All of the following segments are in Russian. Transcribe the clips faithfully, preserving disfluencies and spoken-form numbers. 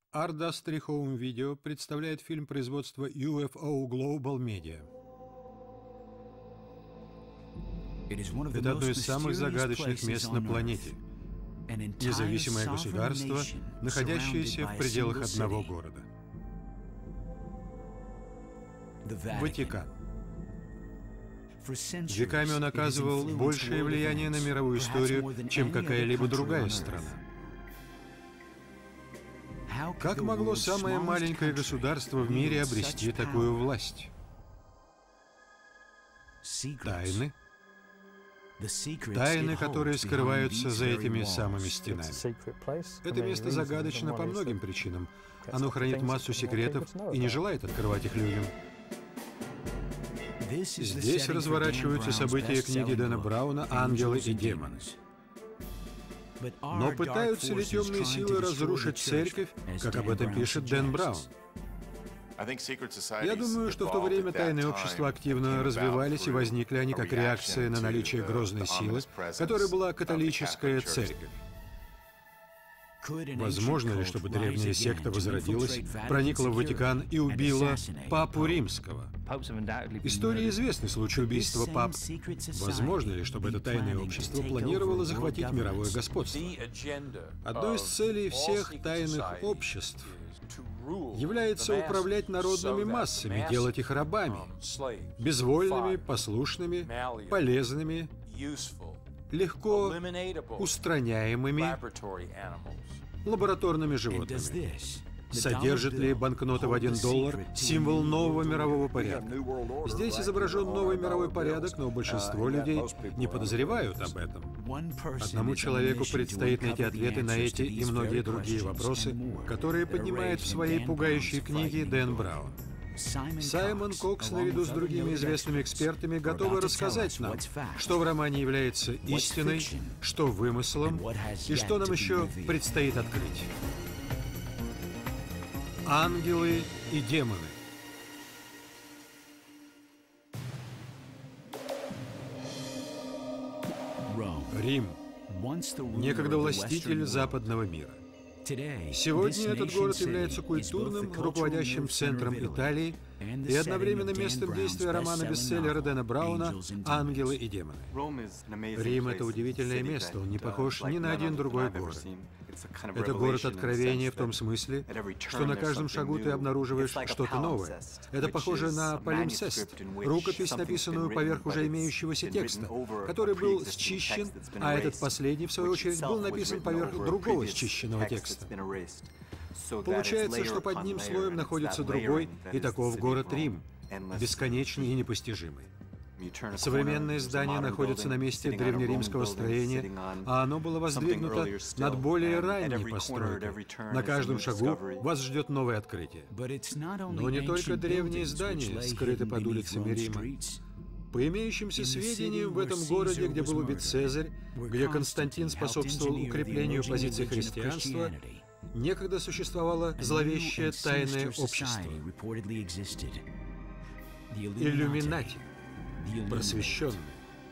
Ardustry Home Video представляет фильм производства ю эф о Global Media. Это одно из самых загадочных мест на планете. Независимое государство, находящееся в пределах одного города. Ватикан. Веками он оказывал большее влияние на мировую историю, чем какая-либо другая страна. Как могло самое маленькое государство в мире обрести такую власть? Тайны. Тайны, которые скрываются за этими самыми стенами. Это место загадочно по многим причинам. Оно хранит массу секретов и не желает открывать их людям. Здесь разворачиваются события книги Дэна Брауна «Ангелы и демоны». Но пытаются ли темные силы разрушить церковь, как об этом пишет Дэн Браун? Я думаю, что в то время тайные общества активно развивались, и возникли они как реакция на наличие грозной силы, которой была католическая церковь. Возможно ли, чтобы древняя секта возродилась, проникла в Ватикан и убила Папу Римского? Истории известны случаи убийства пап. Возможно ли, чтобы это тайное общество планировало захватить мировое господство? Одной из целей всех тайных обществ является управлять народными массами, делать их рабами, безвольными, послушными, полезными, легко устраняемыми лабораторными животными. Содержит ли банкнота в один доллар символ нового мирового порядка? Здесь изображен новый мировой порядок, но большинство людей не подозревают об этом. Одному человеку предстоит найти ответы на эти и многие другие вопросы, которые поднимает в своей пугающей книге Дэн Браун. Саймон Кокс, наряду с другими известными экспертами, готовы рассказать нам, что в романе является истиной, что вымыслом и что нам еще предстоит открыть. Ангелы и демоны. Рим. Некогда властитель западного мира. Сегодня этот город является культурным, руководящим центром Италии и одновременно местом действия романа-бестселлера Дэна Брауна «Ангелы и демоны». Рим — это удивительное место, он не похож ни на один другой город. Это город откровения в том смысле, что на каждом шагу ты обнаруживаешь что-то новое. Это похоже на палимсест, рукопись, написанную поверх уже имеющегося текста, который был счищен, а этот последний, в свою очередь, был написан поверх другого счищенного текста. Получается, что под одним слоем находится другой, и таков город Рим, бесконечный и непостижимый. Современное здание находится на месте древнеримского строения, а оно было воздвигнуто над более ранней постройкой. На каждом шагу вас ждет новое открытие. Но не только древние здания скрыты под улицами Рима. По имеющимся сведениям, в этом городе, где был убит Цезарь, где Константин способствовал укреплению позиций христианства, некогда существовало зловещее тайное общество — иллюминати, просвещенные.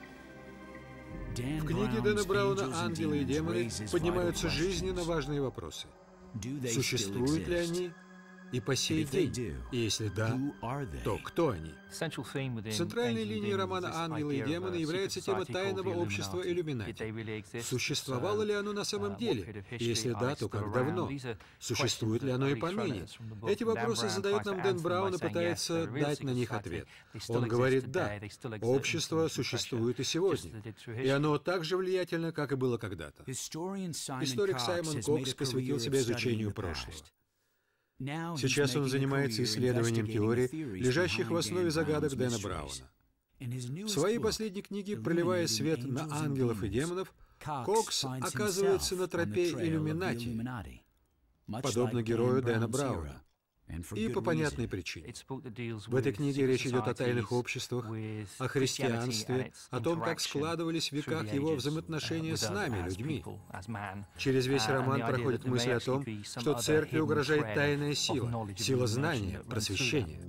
В книге Дэна Брауна «Ангелы и демоны» поднимаются жизненно важные вопросы. Существуют ли они и по сей день? И если да, то кто они? Центральной линией романа «Ангелы и демоны» является тема тайного общества иллюминати. Существовало ли оно на самом деле? И если да, то как давно? Существует ли оно и поныне? Эти вопросы задает нам Дэн Браун и пытается дать на них ответ. Он говорит: да, общество существует и сегодня, и оно так же влиятельно, как и было когда-то. Историк Саймон Кокс посвятил себя изучению прошлого. Сейчас он занимается исследованием теорий, лежащих в основе загадок Дэна Брауна. В своей последней книге «Проливая свет на ангелов и демонов» Кокс оказывается на тропе иллюминати, подобно герою Дэна Брауна. И по понятной причине. В этой книге речь идет о тайных обществах, о христианстве, о том, как складывались в веках его взаимоотношения с нами, людьми. Через весь роман проходит мысль о том, что церкви угрожает тайная сила, сила знания, просвещения.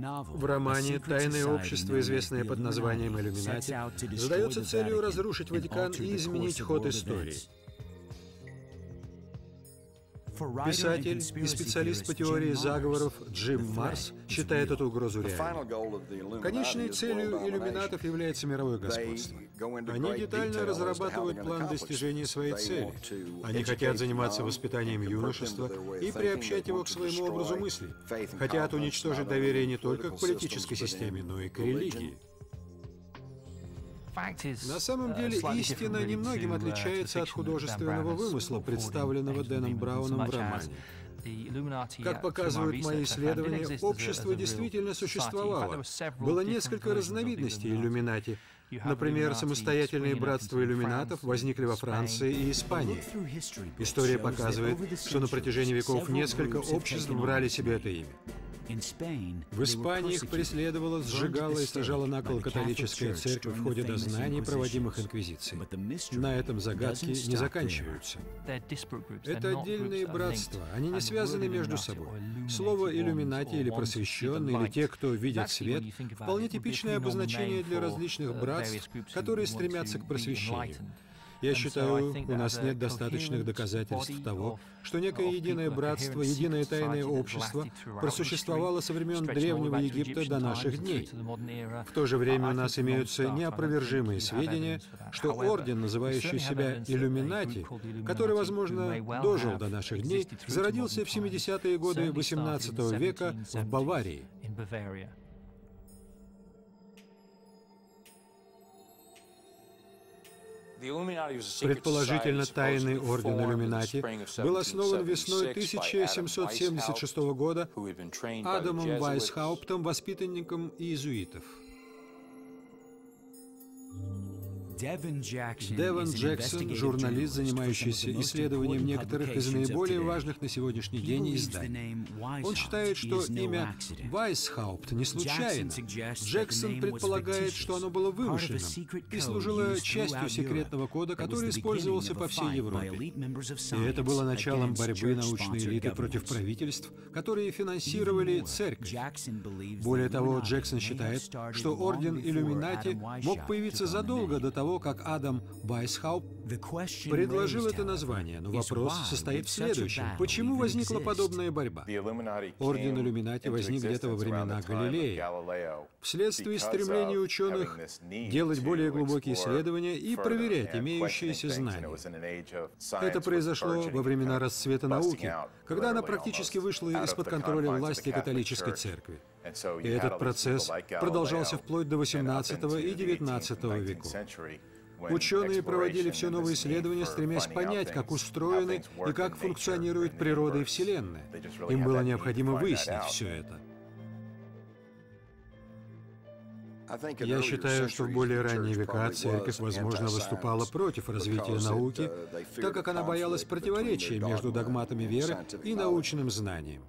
В романе «Тайное общество», известное под названием «Иллюминати», задается целью разрушить Ватикан и изменить ход истории. Писатель и специалист по теории заговоров Джим Марс считает эту угрозу реальной. Конечной целью иллюминатов является мировое господство. Они детально разрабатывают план достижения своей цели. Они хотят заниматься воспитанием юношества и приобщать его к своему образу мысли. Хотят уничтожить доверие не только к политической системе, но и к религии. На самом деле, истина немногим отличается от художественного вымысла, представленного Дэном Брауном в романе. Как показывают мои исследования, общество действительно существовало. Было несколько разновидностей иллюминати. Например, самостоятельные братства иллюминатов возникли во Франции и Испании. История показывает, что на протяжении веков несколько обществ брали себе это имя. В Испании их преследовала, сжигала и сажала на кол католическая церковь в ходе дознаний, проводимых инквизицией. На этом загадки не заканчиваются. Это отдельные братства, они не связаны между собой. Слово «иллюминати» или «просвещенный», или «те, кто видят свет» — вполне типичное обозначение для различных братств, которые стремятся к просвещению. Я считаю, у нас нет достаточных доказательств того, что некое единое братство, единое тайное общество просуществовало со времен Древнего Египта до наших дней. В то же время у нас имеются неопровержимые сведения, что орден, называющий себя «Иллюминати», который, возможно, дожил до наших дней, зародился в семидесятые годы восемнадцатого века в Баварии. Предположительно, тайный орден Иллюминати был основан весной тысяча семьсот семьдесят шестого года Адамом Вайсхауптом, воспитанником иезуитов. Девон Джексон, журналист, занимающийся исследованием некоторых из наиболее важных на сегодняшний день изданий. Он считает, что имя Вайсхаупт не случайно. Джексон предполагает, что оно было вымышленным и служило частью секретного кода, который использовался по всей Европе. И это было началом борьбы научной элиты против правительств, которые финансировали церковь. Более того, Джексон считает, что орден Иллюминати мог появиться задолго до того, как Адам Вайсхаупт предложил это название, но вопрос состоит в следующем. Почему возникла подобная борьба? Орден Иллюминати возник где-то во времена Галилея, вследствие стремления ученых делать более глубокие исследования и проверять имеющиеся знания. Это произошло во времена расцвета науки, когда она практически вышла из-под контроля власти католической церкви. И этот процесс продолжался вплоть до восемнадцатого и девятнадцатого веков. Ученые проводили все новые исследования, стремясь понять, как устроены и как функционирует природа и Вселенная. Им было необходимо выяснить все это. Я считаю, что в более ранние века церковь, возможно, выступала против развития науки, так как она боялась противоречия между догматами веры и научным знанием.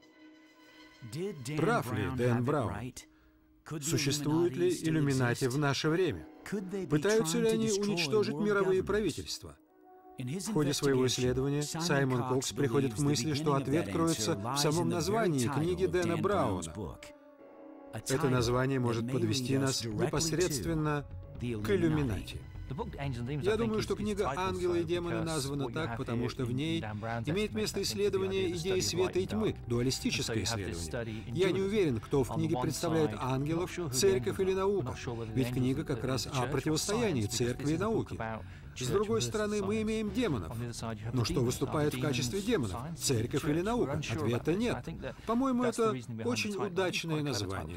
Прав ли Дэн Браун? Существуют ли иллюминати в наше время? Пытаются ли они уничтожить мировые правительства? В ходе своего исследования Саймон Кокс приходит к мысли, что ответ кроется в самом названии книги Дэна Брауна. Это название может подвести нас непосредственно к иллюминати. Я думаю, что книга «Ангелы и демоны» названа так, потому что в ней имеет место исследование идеи света и тьмы, дуалистическое исследование. Я не уверен, кто в книге представляет ангелов, церковь или науку, ведь книга как раз о противостоянии церкви и науки. С другой стороны, мы имеем демонов. Но что выступает в качестве демонов? Церковь или наука? Ответа нет. По-моему, это очень удачное название.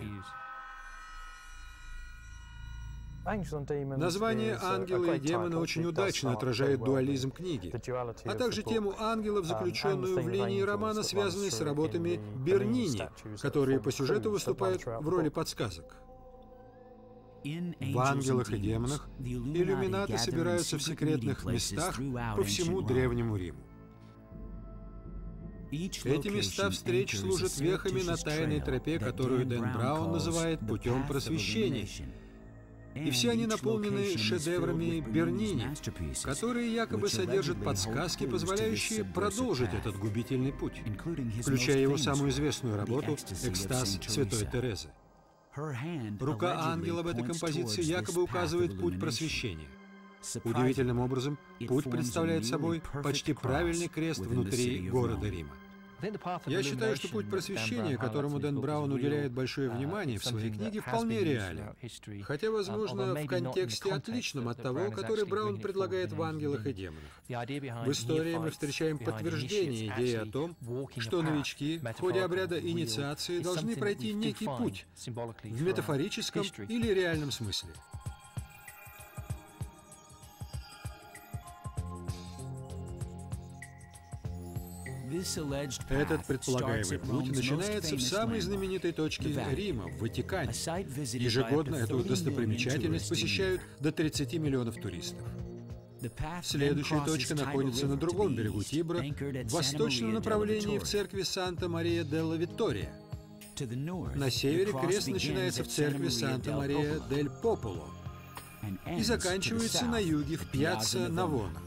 Название «Ангелы и демоны» очень удачно отражает дуализм книги, а также тему ангелов, заключенную в линии романа, связанной с работами Бернини, которые по сюжету выступают в роли подсказок. В «Ангелах и демонах» иллюминаты собираются в секретных местах по всему Древнему Риму. Эти места встреч служат вехами на тайной тропе, которую Дэн Браун называет «путем просвещения». И все они наполнены шедеврами Бернини, которые якобы содержат подсказки, позволяющие продолжить этот губительный путь, включая его самую известную работу «Экстаз святой Терезы». Рука ангела в этой композиции якобы указывает путь просвещения. Удивительным образом, путь представляет собой почти правильный крест внутри города Рима. Я считаю, что путь просвещения, которому Дэн Браун уделяет большое внимание в своей книге, вполне реален. Хотя, возможно, в контексте отличном от того, который Браун предлагает в «Ангелах и демонах». В истории мы встречаем подтверждение идеи о том, что новички в ходе обряда инициации должны пройти некий путь в метафорическом или реальном смысле. Этот предполагаемый путь начинается в самой знаменитой точке Рима, в Ватикане. Ежегодно эту достопримечательность посещают до тридцати миллионов туристов. Следующая точка находится на другом берегу Тибра, в восточном направлении в церкви Санта-Мария-делла-Виттория. На севере крест начинается в церкви Санта-Мария-дель-Пополо и заканчивается на юге в Пьяцца Навона.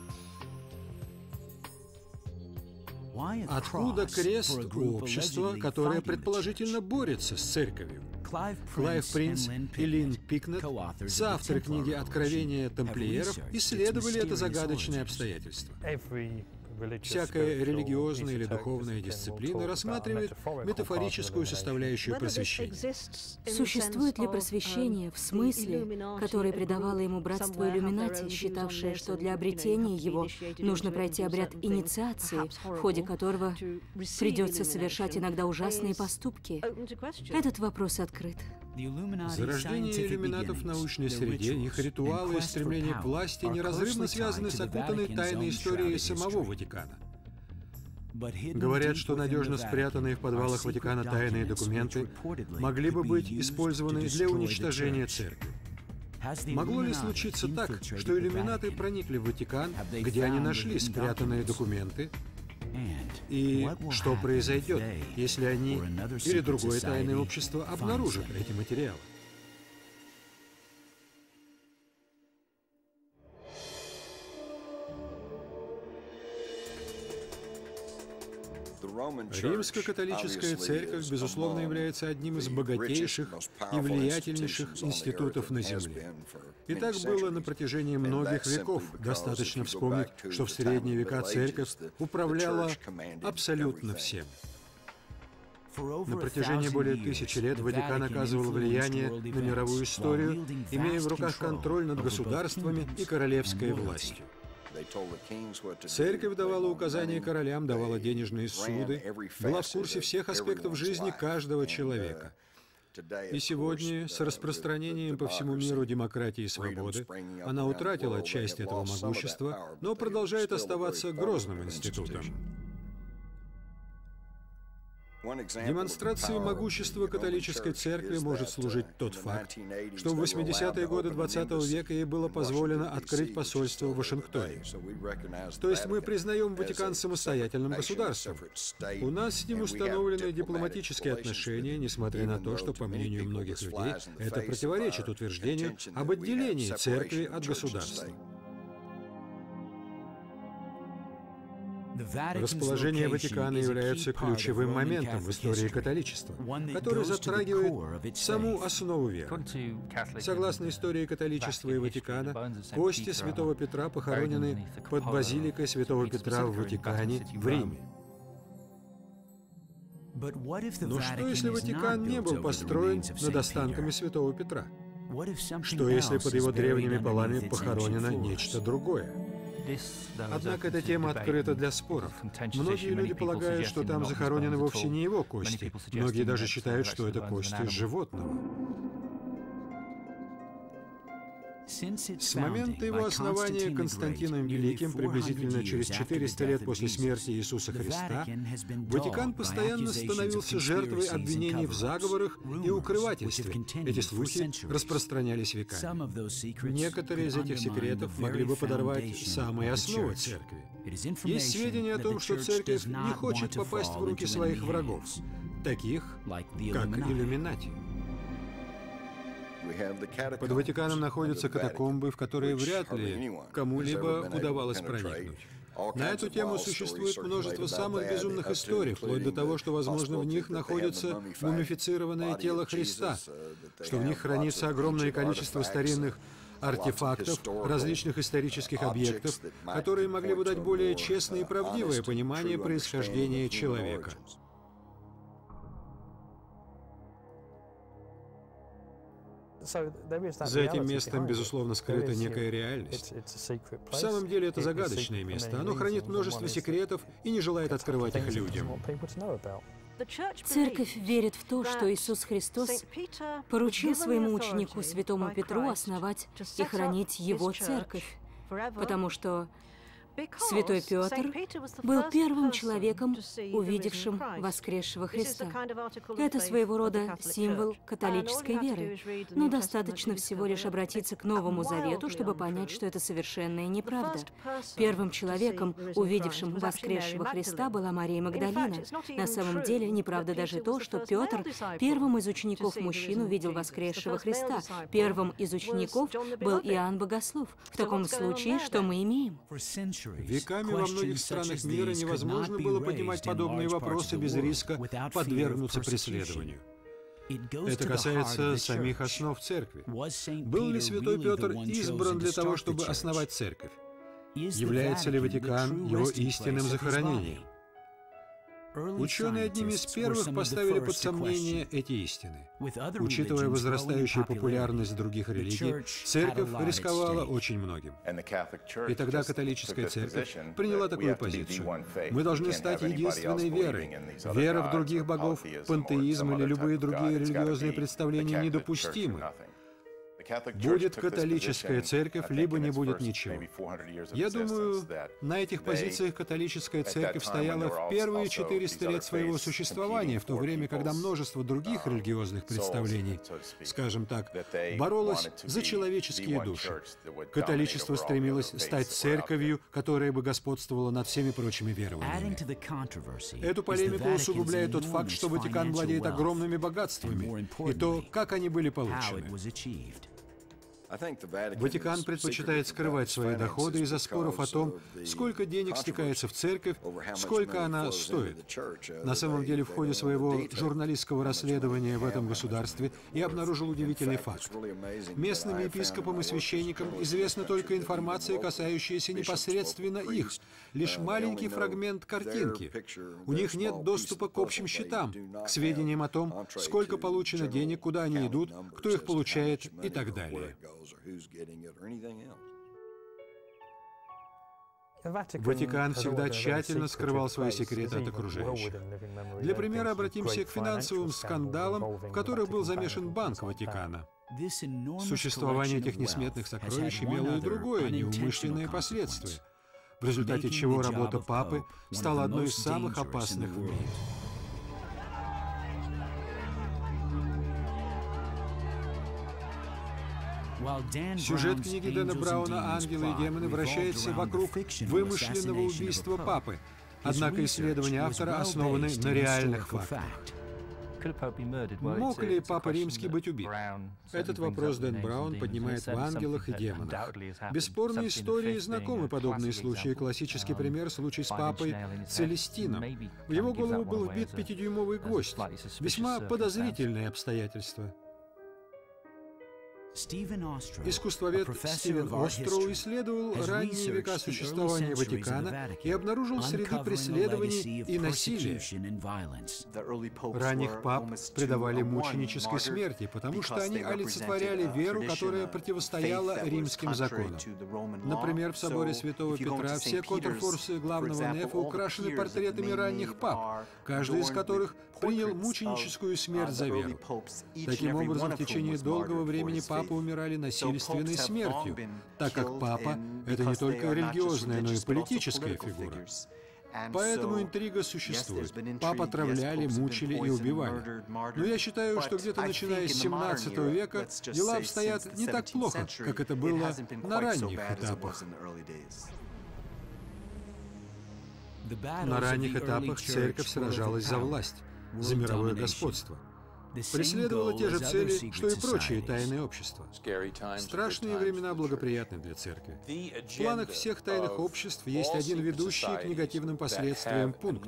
Откуда крест у общества, которое предположительно борется с церковью? Клайв Принц и Лин Пикнет, соавторы книги «Откровение тамплиеров», исследовали это загадочное обстоятельство. Всякая религиозная или духовная дисциплина рассматривает метафорическую составляющую просвещения. Существует ли просвещение в смысле, который придавало ему братство Иллюминати, считавшее, что для обретения его нужно пройти обряд инициации, в ходе которого придется совершать иногда ужасные поступки? Этот вопрос открыт. Зарождение иллюминатов в научной среде, их ритуалы и стремление к власти неразрывно связаны с окутанной тайной историей самого Ватикана. Говорят, что надежно спрятанные в подвалах Ватикана тайные документы могли бы быть использованы для уничтожения церкви. Могло ли случиться так, что иллюминаты проникли в Ватикан, где они нашли спрятанные документы? И что произойдет, если они или другое тайное общество обнаружат эти материалы? Римско-католическая церковь, безусловно, является одним из богатейших и влиятельнейших институтов на Земле. И так было на протяжении многих веков. Достаточно вспомнить, что в средние века церковь управляла абсолютно всем. На протяжении более тысячи лет Ватикан оказывал влияние на мировую историю, имея в руках контроль над государствами и королевской властью. Церковь давала указания королям, давала денежные суды, была в курсе всех аспектов жизни каждого человека. И сегодня, с распространением по всему миру демократии и свободы, она утратила часть этого могущества, но продолжает оставаться грозным институтом. Демонстрацией могущества католической церкви может служить тот факт, что в восьмидесятые годы двадцатого века ей было позволено открыть посольство в Вашингтоне. То есть мы признаем Ватикан самостоятельным государством. У нас с ним установлены дипломатические отношения, несмотря на то, что, по мнению многих людей, это противоречит утверждению об отделении церкви от государства. Расположение Ватикана является ключевым моментом в истории католичества, который затрагивает саму основу веры. Согласно истории католичества и Ватикана, кости святого Петра похоронены под базиликой святого Петра в Ватикане, в Риме. Но что, если Ватикан не был построен над останками святого Петра? Что, если под его древними полами похоронено нечто другое? Однако эта тема открыта для споров. Многие люди полагают, что там захоронены вовсе не его кости. Многие даже считают, что это кости животного. С момента его основания Константином Великим, приблизительно через четыреста лет после смерти Иисуса Христа, Ватикан постоянно становился жертвой обвинений в заговорах и укрывательстве. Эти слухи распространялись веками. Некоторые из этих секретов могли бы подорвать самые основы церкви. Есть сведения о том, что церковь не хочет попасть в руки своих врагов, таких как иллюминати. Под Ватиканом находятся катакомбы, в которые вряд ли кому-либо удавалось проникнуть. На эту тему существует множество самых безумных историй, вплоть до того, что, возможно, в них находится мумифицированное тело Христа, что в них хранится огромное количество старинных артефактов, различных исторических объектов, которые могли бы дать более честное и правдивое понимание происхождения человека. За этим местом, безусловно, скрыта некая реальность. В самом деле это загадочное место. Оно хранит множество секретов и не желает открывать их людям. Церковь верит в то, что Иисус Христос поручил своему ученику святому Петру основать и хранить Его церковь, потому что Святой Петр был первым человеком, увидевшим воскресшего Христа. Это своего рода символ католической веры, но достаточно всего лишь обратиться к Новому Завету, чтобы понять, что это совершенная неправда. Первым человеком, увидевшим воскресшего Христа, была Мария Магдалина. На самом деле, неправда даже то, что Петр первым из учеников мужчин увидел воскресшего Христа. Первым из учеников был Иоанн Богослов. В таком случае, что мы имеем? Веками во многих странах мира невозможно было поднимать подобные вопросы без риска подвергнуться преследованию. Это касается самих основ церкви. Был ли святой Петр избран для того, чтобы основать церковь? Является ли Ватикан его истинным захоронением? Ученые одними из первых поставили под сомнение эти истины. Учитывая возрастающую популярность других религий, церковь рисковала очень многим. И тогда католическая церковь приняла такую позицию. Мы должны стать единственной верой. Вера в других богов, пантеизм или любые другие религиозные представления недопустимы. Будет католическая церковь, либо не будет ничего. Я думаю, на этих позициях католическая церковь стояла в первые четыреста лет своего существования, в то время, когда множество других религиозных представлений, скажем так, боролось за человеческие души. Католичество стремилось стать церковью, которая бы господствовала над всеми прочими верованиями. Эту полемику усугубляет тот факт, что Ватикан владеет огромными богатствами, и то, как они были получены. Ватикан предпочитает скрывать свои доходы из-за споров о том, сколько денег стекается в церковь, сколько она стоит. На самом деле, в ходе своего журналистского расследования в этом государстве я обнаружил удивительный факт. Местным епископам и священникам известна только информация, касающаяся непосредственно их, лишь маленький фрагмент картинки. У них нет доступа к общим счетам, к сведениям о том, сколько получено денег, куда они идут, кто их получает и так далее. Ватикан всегда тщательно скрывал свои секреты от окружающих. Для примера обратимся к финансовым скандалам, в которых был замешан Банк Ватикана. Существование этих несметных сокровищ имело и другое, неумышленное последствие, в результате чего работа Папы стала одной из самых опасных в мире. Сюжет книги Дэна Брауна «Ангелы и демоны» вращается вокруг вымышленного убийства Папы, однако исследования автора основаны на реальных фактах. Мог ли Папа Римский быть убит? Этот вопрос Дэн Браун поднимает в «Ангелах и демонах». Бесспорно, истории знакомы подобные случаи. Классический пример — случай с Папой Целестином. В его голову был вбит пятидюймовый гвоздь. Весьма подозрительное обстоятельство. Искусствовед Стивен Остроу исследовал ранние века существования Ватикана и обнаружил среды преследований и насилия. Ранних пап предавали мученической смерти, потому что они олицетворяли веру, которая противостояла римским законам. Например, в соборе Святого Петра все контрфорсы главного нефа украшены портретами ранних пап, каждый из которых принял мученическую смерть за веру. Таким образом, в течение долгого времени папы умирали насильственной смертью, так как папа — это не только религиозная, но и политическая фигура. Поэтому интрига существует. Пап отравляли, мучили и убивали. Но я считаю, что где-то начиная с семнадцатого века дела обстоят не так плохо, как это было на ранних этапах. На ранних этапах церковь сражалась за власть, за мировое господство. преследовала те же цели, что и прочие тайные общества. Страшные времена благоприятны для церкви. В планах всех тайных обществ есть один ведущий к негативным последствиям пункт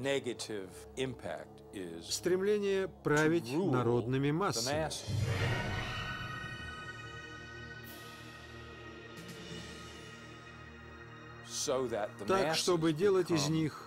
— стремление править народными массами. Так, чтобы делать из них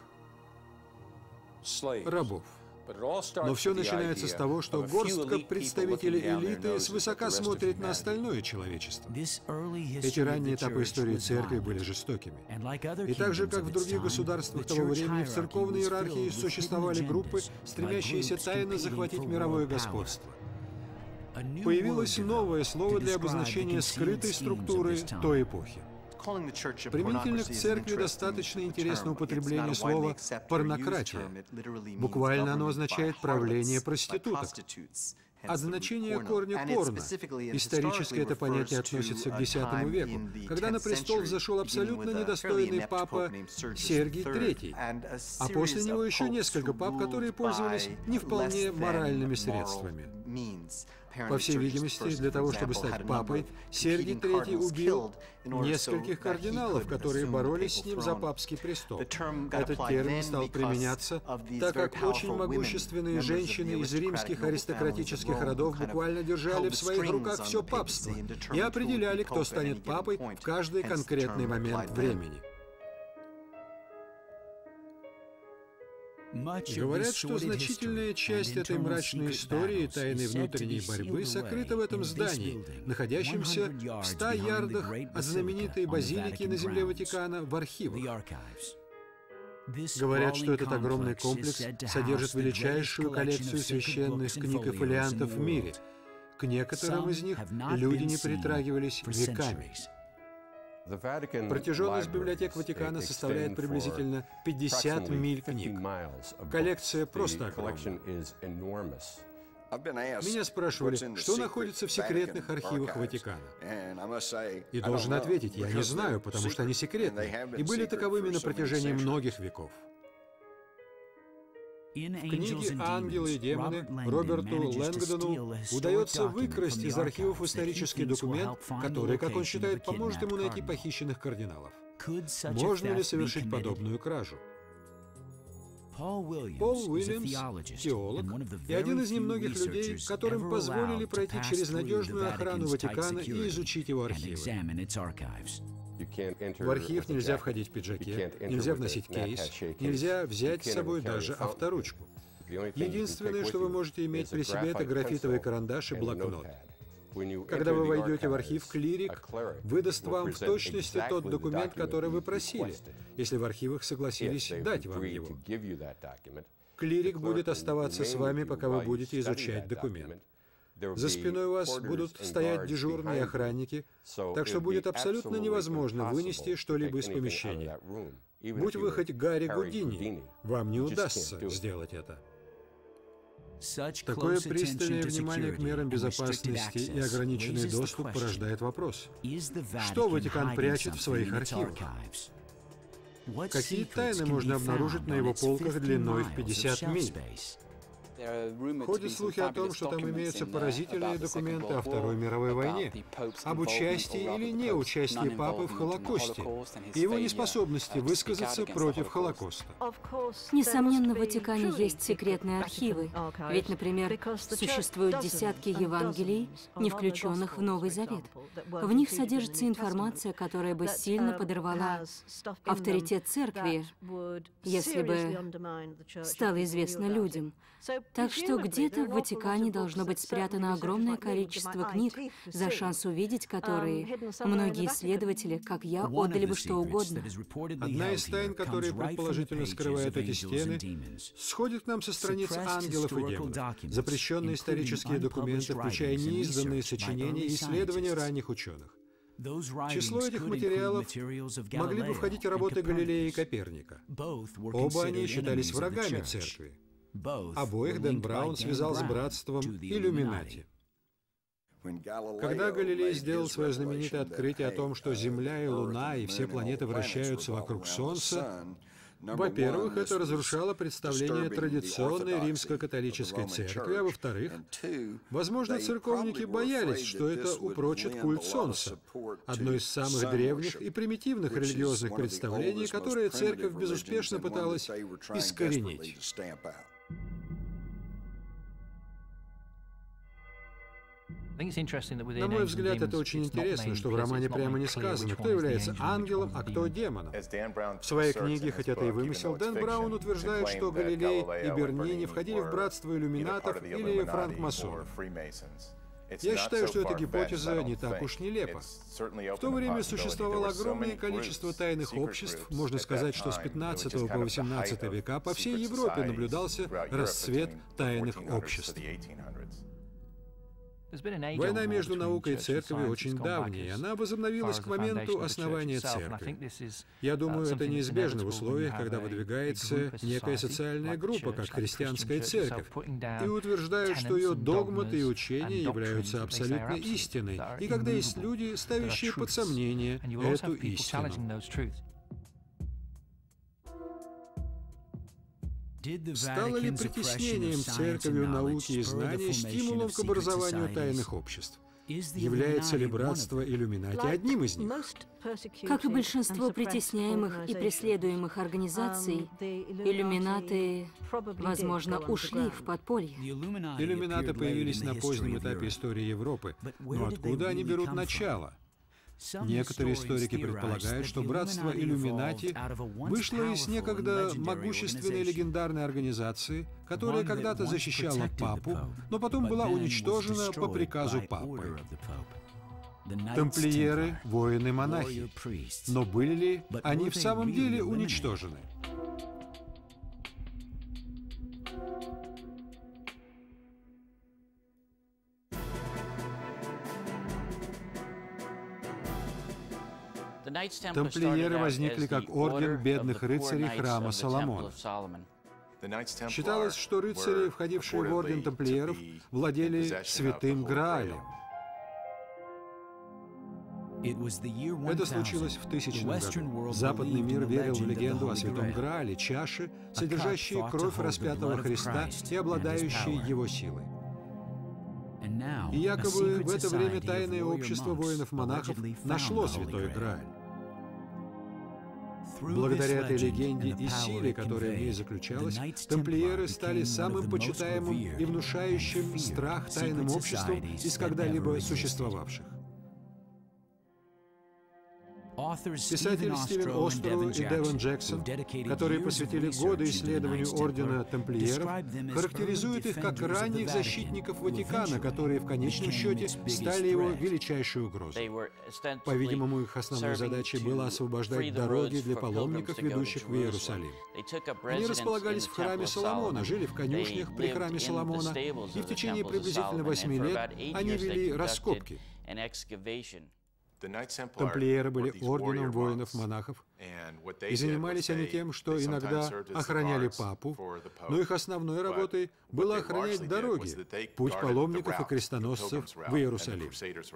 рабов. Но все начинается с того, что горстка представителей элиты свысока смотрит на остальное человечество. Эти ранние этапы истории церкви были жестокими. И так же, как в других государствах того времени, в церковной иерархии существовали группы, стремящиеся тайно захватить мировое господство. Появилось новое слово для обозначения скрытой структуры той эпохи. Применительно к церкви достаточно интересно употребление слова «порнократия». Буквально оно означает «правление проституток». От значения корня «порно». Исторически это понятие относится к десятому веку, когда на престол взошел абсолютно недостойный папа Сергий третий, а после него еще несколько пап, которые пользовались не вполне моральными средствами. По всей видимости, для того, чтобы стать папой, Сергий третий убил нескольких кардиналов, которые боролись с ним за папский престол. Этот термин стал применяться, так как очень могущественные женщины из римских аристократических родов буквально держали в своих руках все папство и определяли, кто станет папой в каждый конкретный момент времени. Говорят, что значительная часть этой мрачной истории тайной внутренней борьбы сокрыта в этом здании, находящемся в ста ярдах от знаменитой базилики на земле Ватикана в архивах. Говорят, что этот огромный комплекс содержит величайшую коллекцию священных книг и фолиантов в мире. К некоторым из них люди не притрагивались веками. Протяженность библиотек Ватикана составляет приблизительно пятьдесят миль книг. Коллекция просто огромная. Меня спрашивали, что находится в секретных архивах Ватикана. И должен ответить, я не знаю, потому что они секретны, и были таковыми на протяжении многих веков. В книге «Ангелы и демоны» Роберту Лэнгдону удается выкрасть из архивов исторический документ, который, как он считает, поможет ему найти похищенных кардиналов. Можно ли совершить подобную кражу? Пол Уильямс, теолог, и один из немногих людей, которым позволили пройти через надежную охрану Ватикана и изучить его архивы. В архив нельзя входить в пиджаке, нельзя вносить кейс, нельзя взять с собой даже авторучку. Единственное, что вы можете иметь при себе, это графитовый карандаш и блокнот. Когда вы войдете в архив, клирик выдаст вам в точности тот документ, который вы просили, если в архивах согласились дать вам его. Клирик будет оставаться с вами, пока вы будете изучать документ. За спиной у вас будут стоять дежурные охранники, так что будет абсолютно невозможно вынести что-либо из помещения. Будь вы хоть Гарри Гудини, вам не удастся сделать это. Такое пристальное внимание к мерам безопасности и ограниченный доступ порождает вопрос: что Ватикан прячет в своих архивах? Какие тайны можно обнаружить на его полках длиной в пятьдесят миль? Ходят слухи о том, что там имеются поразительные документы о Второй мировой войне, об участии или неучастии Папы в Холокосте и его неспособности высказаться против Холокоста. Несомненно, в Ватикане есть секретные архивы, ведь, например, существуют десятки Евангелий, не включенных в Новый Завет. В них содержится информация, которая бы сильно подорвала авторитет Церкви, если бы стало известно людям. Так что где-то в Ватикане должно быть спрятано огромное количество книг, за шанс увидеть которые многие исследователи, как я, отдали бы что угодно. Одна из тайн, которые предположительно скрывают эти стены, сходит к нам со страниц «Ангелов и демонов». Запрещенные исторические документы, включая неизданные сочинения и исследования ранних ученых. В число этих материалов могли бы входить работы Галилея и Коперника. Оба они считались врагами Церкви. Обоих Дэн Браун связал с братством Иллюминати. Когда Галилей сделал свое знаменитое открытие о том, что Земля и Луна и все планеты вращаются вокруг Солнца, Во-первых, это разрушало представление традиционной римско-католической церкви, а во-вторых, возможно, церковники боялись, что это упрочит культ Солнца, одно из самых древних и примитивных религиозных представлений, которое церковь безуспешно пыталась искоренить. На мой взгляд, это очень интересно, что в романе прямо не сказано, кто является ангелом, а кто демоном. В своей книге, хоть это и вымысел, Дэн Браун утверждает, что Галилей и Бернини входили в братство иллюминатов или франкмасонов. Я считаю, что эта гипотеза не так уж нелепа. В то время существовало огромное количество тайных обществ. Можно сказать, что с пятнадцатого по восемнадцатый века по всей Европе наблюдался расцвет тайных обществ. Война между наукой и церковью очень давняя, и она возобновилась к моменту основания церкви. Я думаю, это неизбежно в условиях, когда выдвигается некая социальная группа, как христианская церковь, и утверждают, что ее догматы и учения являются абсолютной истиной, и когда есть люди, ставящие под сомнение эту истину. Стало ли притеснением церковью науки и знаний стимулом к образованию тайных обществ? Является ли братство иллюминати одним из них? Как и большинство притесняемых и преследуемых организаций, иллюминаты, возможно, ушли в подполье. Иллюминаты появились на позднем этапе истории Европы, но откуда они берут начало? Некоторые историки предполагают, что братство иллюминати вышло из некогда могущественной легендарной организации, которая когда-то защищала папу, но потом была уничтожена по приказу папы. Тамплиеры — воины-монахи. Но были ли они в самом деле уничтожены? Тамплиеры возникли как орден бедных рыцарей храма Соломона. Считалось, что рыцари, входившие в орден тамплиеров, владели святым Граалем. Это случилось в тысячном году. Западный мир верил в легенду о святом Граале, чаше, содержащей кровь распятого Христа и обладающей его силой. И якобы в это время тайное общество воинов-монахов нашло святой Грааль. Благодаря этой легенде и силе, которая в ней заключалась, тамплиеры стали самым почитаемым и внушающим страх тайным обществом из когда-либо существовавших. Писатели Стивен Остроу и Девон Джексон, которые посвятили годы исследованию ордена тамплиеров, характеризуют их как ранних защитников Ватикана, которые в конечном счете стали его величайшей угрозой. По-видимому, их основной задачей было освобождать дороги для паломников, ведущих в Иерусалим. Они располагались в храме Соломона, жили в конюшнях при храме Соломона, и в течение приблизительно восьми лет они вели раскопки. Тамплиеры были орденом воинов-монахов, и занимались они тем, что иногда охраняли папу, но их основной работой было охранять дороги, путь паломников и крестоносцев в Иерусалим.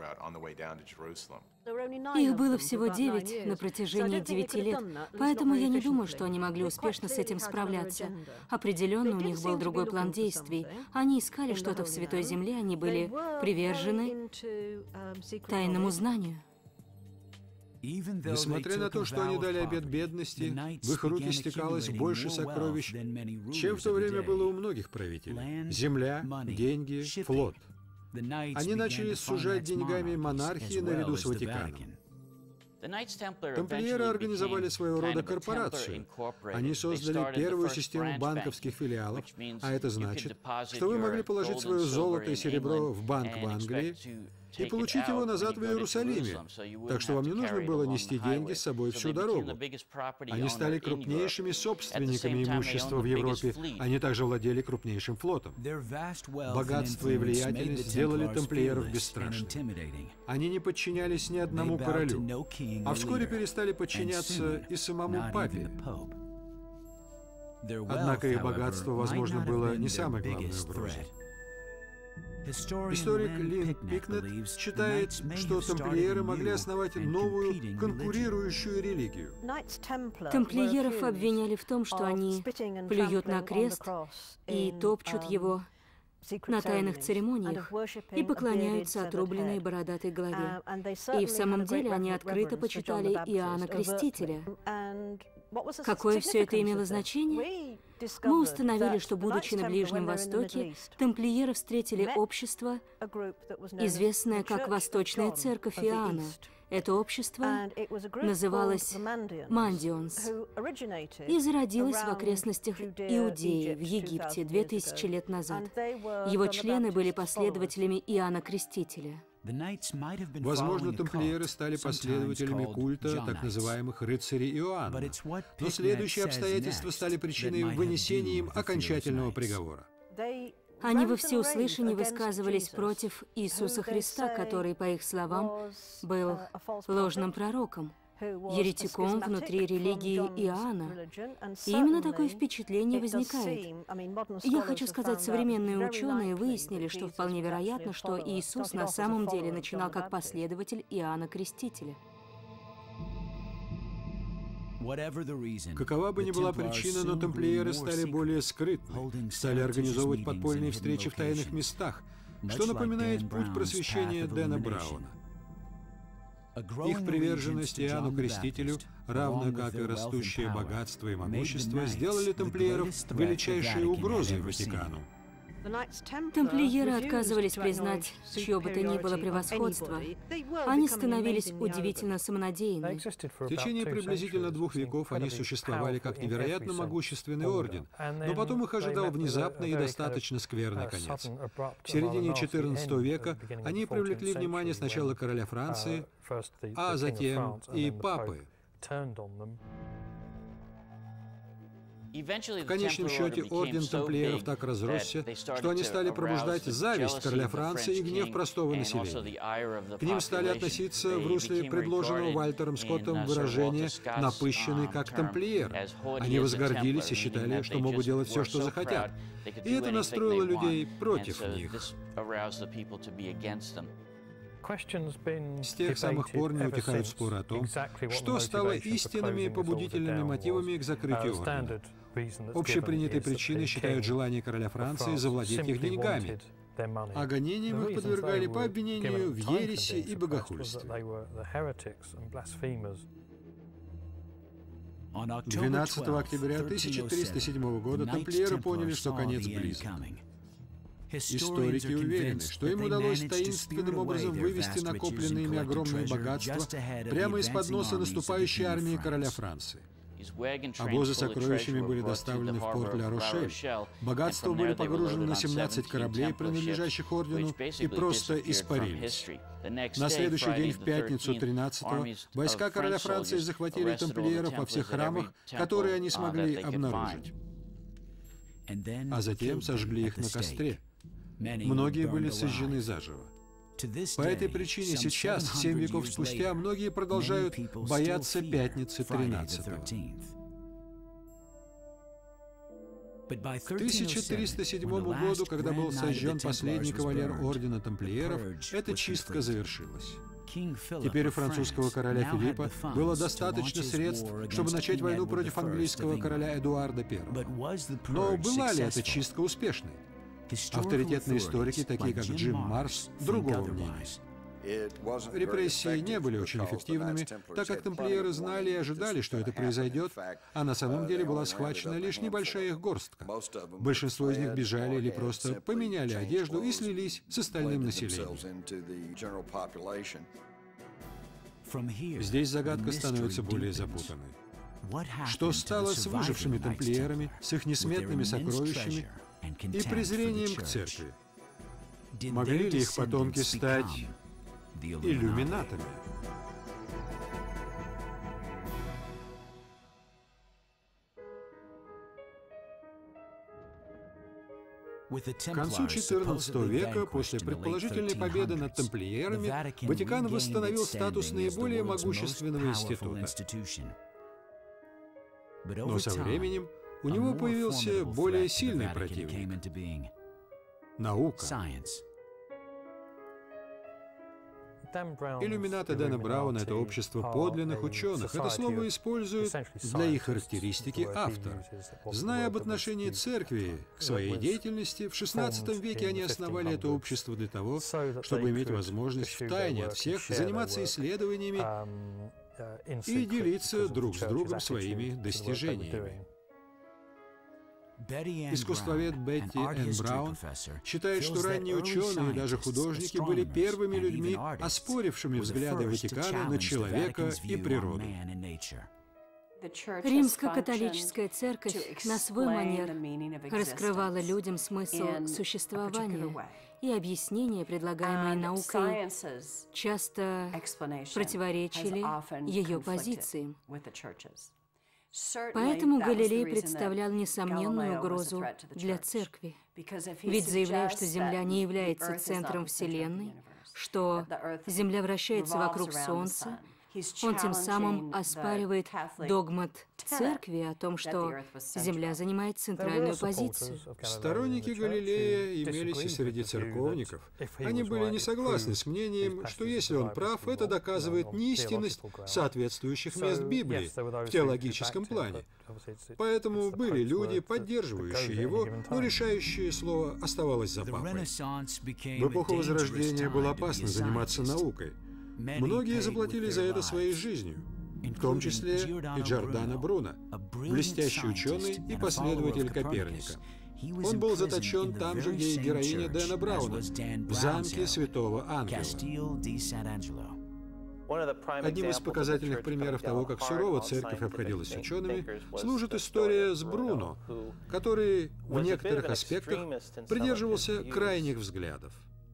Их было всего девять на протяжении девяти лет, поэтому я не думаю, что они могли успешно с этим справляться. Определенно, у них был другой план действий. Они искали что-то в Святой Земле, они были привержены тайному знанию. Несмотря на то, что они дали обет бедности, в их руки стекалось больше сокровищ, чем в то время было у многих правителей. Земля, деньги, флот. Они начали сужать деньгами монархии наряду с Ватиканом. Тамплиеры организовали своего рода корпорацию. Они создали первую систему банковских филиалов, а это значит, что вы могли положить свое золото и серебро в банк в Англии и получить его назад в Иерусалиме, так что вам не нужно было нести деньги с собой всю дорогу. Они стали крупнейшими собственниками имущества в Европе, они также владели крупнейшим флотом. Богатство и влиятельность сделали тамплиеров бесстрашными. Они не подчинялись ни одному королю, а вскоре перестали подчиняться и самому папе. Однако их богатство, возможно, было не самой главной угрозой. Историк Лин Пикнет считает, что тамплиеры могли основать новую конкурирующую религию. Тамплиеров обвиняли в том, что они плюют на крест и топчут его на тайных церемониях и поклоняются отрубленной бородатой голове. И в самом деле они открыто почитали Иоанна Крестителя. Какое все это имело значение? Мы установили, что, будучи на Ближнем Востоке, тамплиеры встретили общество, известное как Восточная Церковь Иоанна. Это общество называлось Мандионс и зародилось в окрестностях Иудеи, в Египте, две тысячи лет назад. Его члены были последователями Иоанна Крестителя. Возможно, тамплиеры стали последователями культа так называемых рыцарей Иоанна, но следующие обстоятельства стали причиной вынесения им окончательного приговора. Они во всеуслышание высказывались против Иисуса Христа, который, по их словам, был ложным пророком, еретиком внутри религии Иоанна. И именно такое впечатление возникает. Я хочу сказать, современные ученые выяснили, что вполне вероятно, что Иисус на самом деле начинал как последователь Иоанна Крестителя. Какова бы ни была причина, но тамплиеры стали более скрытны, стали организовывать подпольные встречи в тайных местах, что напоминает путь просвещения Дэна Брауна. Их приверженность Иоанну Крестителю, равно как и растущее богатство и могущество, сделали тамплиеров величайшей угрозой Ватикану. Тамплиеры отказывались признать чье бы то ни было превосходство. Они становились удивительно самонадеянны. В течение приблизительно двух веков они существовали как невероятно могущественный орден, но потом их ожидал внезапный и достаточно скверный конец. В середине четырнадцатого века они привлекли внимание сначала короля Франции, а затем и папы. В конечном счете, орден тамплиеров так разросся, что они стали пробуждать зависть короля Франции и гнев простого населения. К ним стали относиться в русле предложенного Вальтером Скоттом выражения «напыщенный как тамплиер». Они возгордились и считали, что могут делать все, что захотят. И это настроило людей против них. С тех самых пор не утихают споры о том, что стало истинными и побудительными мотивами к закрытию ордена. Общепринятой причиной считают желание короля Франции завладеть их деньгами, а гонениям их подвергали по обвинению в ереси и богохульстве. двенадцатого октября тысяча триста седьмого года тамплиеры поняли, что конец близок. Историки уверены, что им удалось таинственным образом вывести накопленные ими огромные богатства прямо из-под носа наступающей армии короля Франции. Обозы с сокровищами были доставлены в порт Ля-Рошель. Богатства были погружены на семнадцать кораблей, принадлежащих ордену, и просто испарились. На следующий день, в пятницу тринадцатого, войска короля Франции захватили тамплиеров во всех храмах, которые они смогли обнаружить. А затем сожгли их на костре. Многие были сожжены заживо. По этой причине сейчас, семь веков спустя, многие продолжают бояться пятницы тринадцатого. К тысяча триста седьмому году, когда был сожжен последний кавалер ордена тамплиеров, эта чистка завершилась. Теперь у французского короля Филиппа было достаточно средств, чтобы начать войну против английского короля Эдуарда Первого. Но была ли эта чистка успешной? Авторитетные историки, такие как Джим Марс, другого мнения. Репрессии не были очень эффективными, так как тамплиеры знали и ожидали, что это произойдет, а на самом деле была схвачена лишь небольшая их горстка. Большинство из них бежали или просто поменяли одежду и слились с остальным населением. Здесь загадка становится более запутанной. Что стало с выжившими тамплиерами, с их несметными сокровищами и презрением к церкви? Могли ли их потомки стать иллюминатами? К концу четырнадцатого века, после предположительной победы над тамплиерами, Ватикан восстановил статус наиболее могущественного института. Но со временем у него появился более сильный противник — наука. Иллюминаты Дэна Брауна — это общество подлинных ученых. Это слово использует для их характеристики автор. Зная об отношении церкви к своей деятельности, в шестнадцатом веке они основали это общество для того, чтобы иметь возможность втайне от всех заниматься исследованиями и делиться друг с другом своими достижениями. Искусствовед Бетти Энн Браун считает, что ранние ученые и даже художники были первыми людьми, оспорившими взгляды Ватикана на человека и природу. Римско-католическая церковь на свой манер раскрывала людям смысл существования, и объяснения, предлагаемые наукой, часто противоречили ее позициям. Поэтому Галилей представлял несомненную угрозу для церкви. Ведь заявляя, что Земля не является центром Вселенной, что Земля вращается вокруг Солнца, он тем самым оспаривает догмат церкви о том, что Земля занимает центральную позицию. Сторонники Галилея имелись и среди церковников. Они были не согласны с мнением, что если он прав, это доказывает неистинность соответствующих мест Библии в теологическом плане. Поэтому были люди, поддерживающие его, но решающее слово оставалось за папой. В эпоху Возрождения было опасно заниматься наукой. Многие заплатили за это своей жизнью, в том числе и Джордано Бруно, блестящий ученый и последователь Коперника. Он был заточен там же, где и героиня Дэна Брауна, в замке Святого Ангела. Одним из показательных примеров того, как сурово церковь обходилась с учеными, служит история с Бруно, который в некоторых аспектах придерживался крайних взглядов.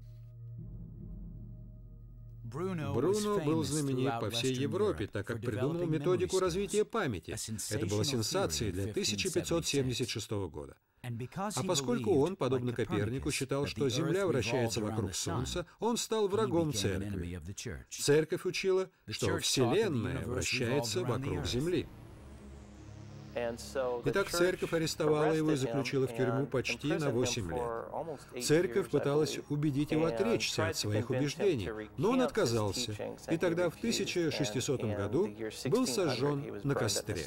Бруно был знаменит по всей Европе, так как придумал методику развития памяти. Это было сенсацией для тысяча пятьсот семьдесят шестого года. А поскольку он, подобно Копернику, считал, что Земля вращается вокруг Солнца, он стал врагом церкви. Церковь учила, что Вселенная вращается вокруг Земли. Итак, церковь арестовала его и заключила в тюрьму почти на восемь лет. Церковь пыталась убедить его отречься от своих убеждений, но он отказался, и тогда в тысяча шестисотом году был сожжен на костре.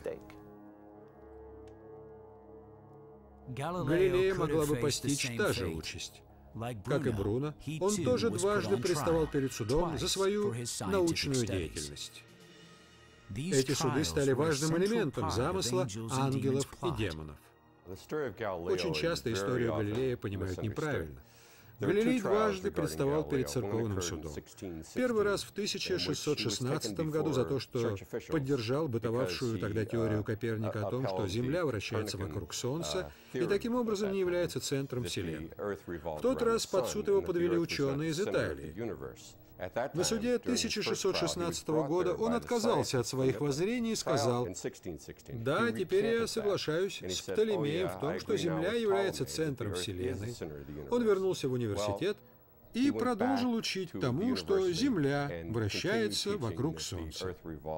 Галилея могла бы постичь та же участь. Как и Бруно, он тоже дважды представал перед судом за свою научную деятельность. Эти суды стали важным элементом замысла ангелов и демонов. Очень часто историю Галилея понимают неправильно. Галилей дважды представал перед церковным судом. Первый раз в тысяча шестьсот шестнадцатом году за то, что поддержал бытовавшую тогда теорию Коперника о том, что Земля вращается вокруг Солнца и таким образом не является центром Вселенной. В тот раз под суд его подвели ученые из Италии. На суде тысяча шестьсот шестнадцатого года он отказался от своих воззрений и сказал: «Да, теперь я соглашаюсь с Птолемеем в том, что Земля является центром Вселенной». Он вернулся в университет и продолжил учить тому, что Земля вращается вокруг Солнца.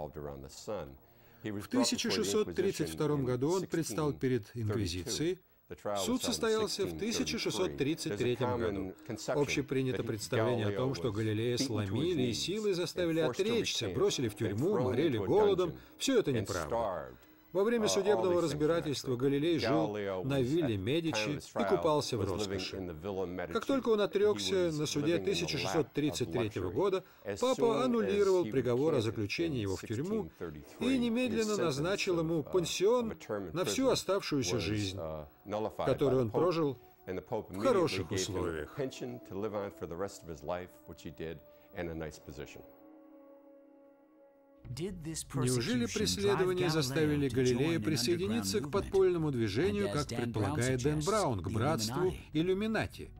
В тысяча шестьсот тридцать втором году он предстал перед Инквизицией. Суд состоялся в тысяча шестьсот тридцать третьем году. Общепринято представление о том, что Галилея сломили и силой заставили отречься, бросили в тюрьму, морили голодом. Все это неправда. Во время судебного разбирательства Галилей жил на вилле Медичи и купался в роскоши. Как только он отрекся на суде тысяча шестьсот тридцать третьего года, папа аннулировал приговор о заключении его в тюрьму и немедленно назначил ему пансион на всю оставшуюся жизнь, которую он прожил в хороших условиях. Неужели преследования заставили Галилея присоединиться к подпольному движению, как предполагает Дэн Браун, к братству Иллюминати?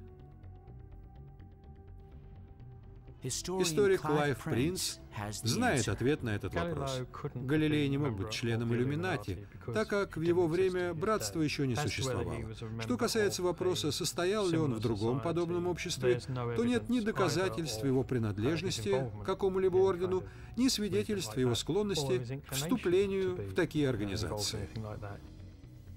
Историк Клайв Принц знает ответ на этот вопрос. Галилей не мог быть членом Иллюминати, так как в его время братство еще не существовало. Что касается вопроса, состоял ли он в другом подобном обществе, то нет ни доказательств его принадлежности к какому-либо ордену, ни свидетельств его склонности к вступлению в такие организации.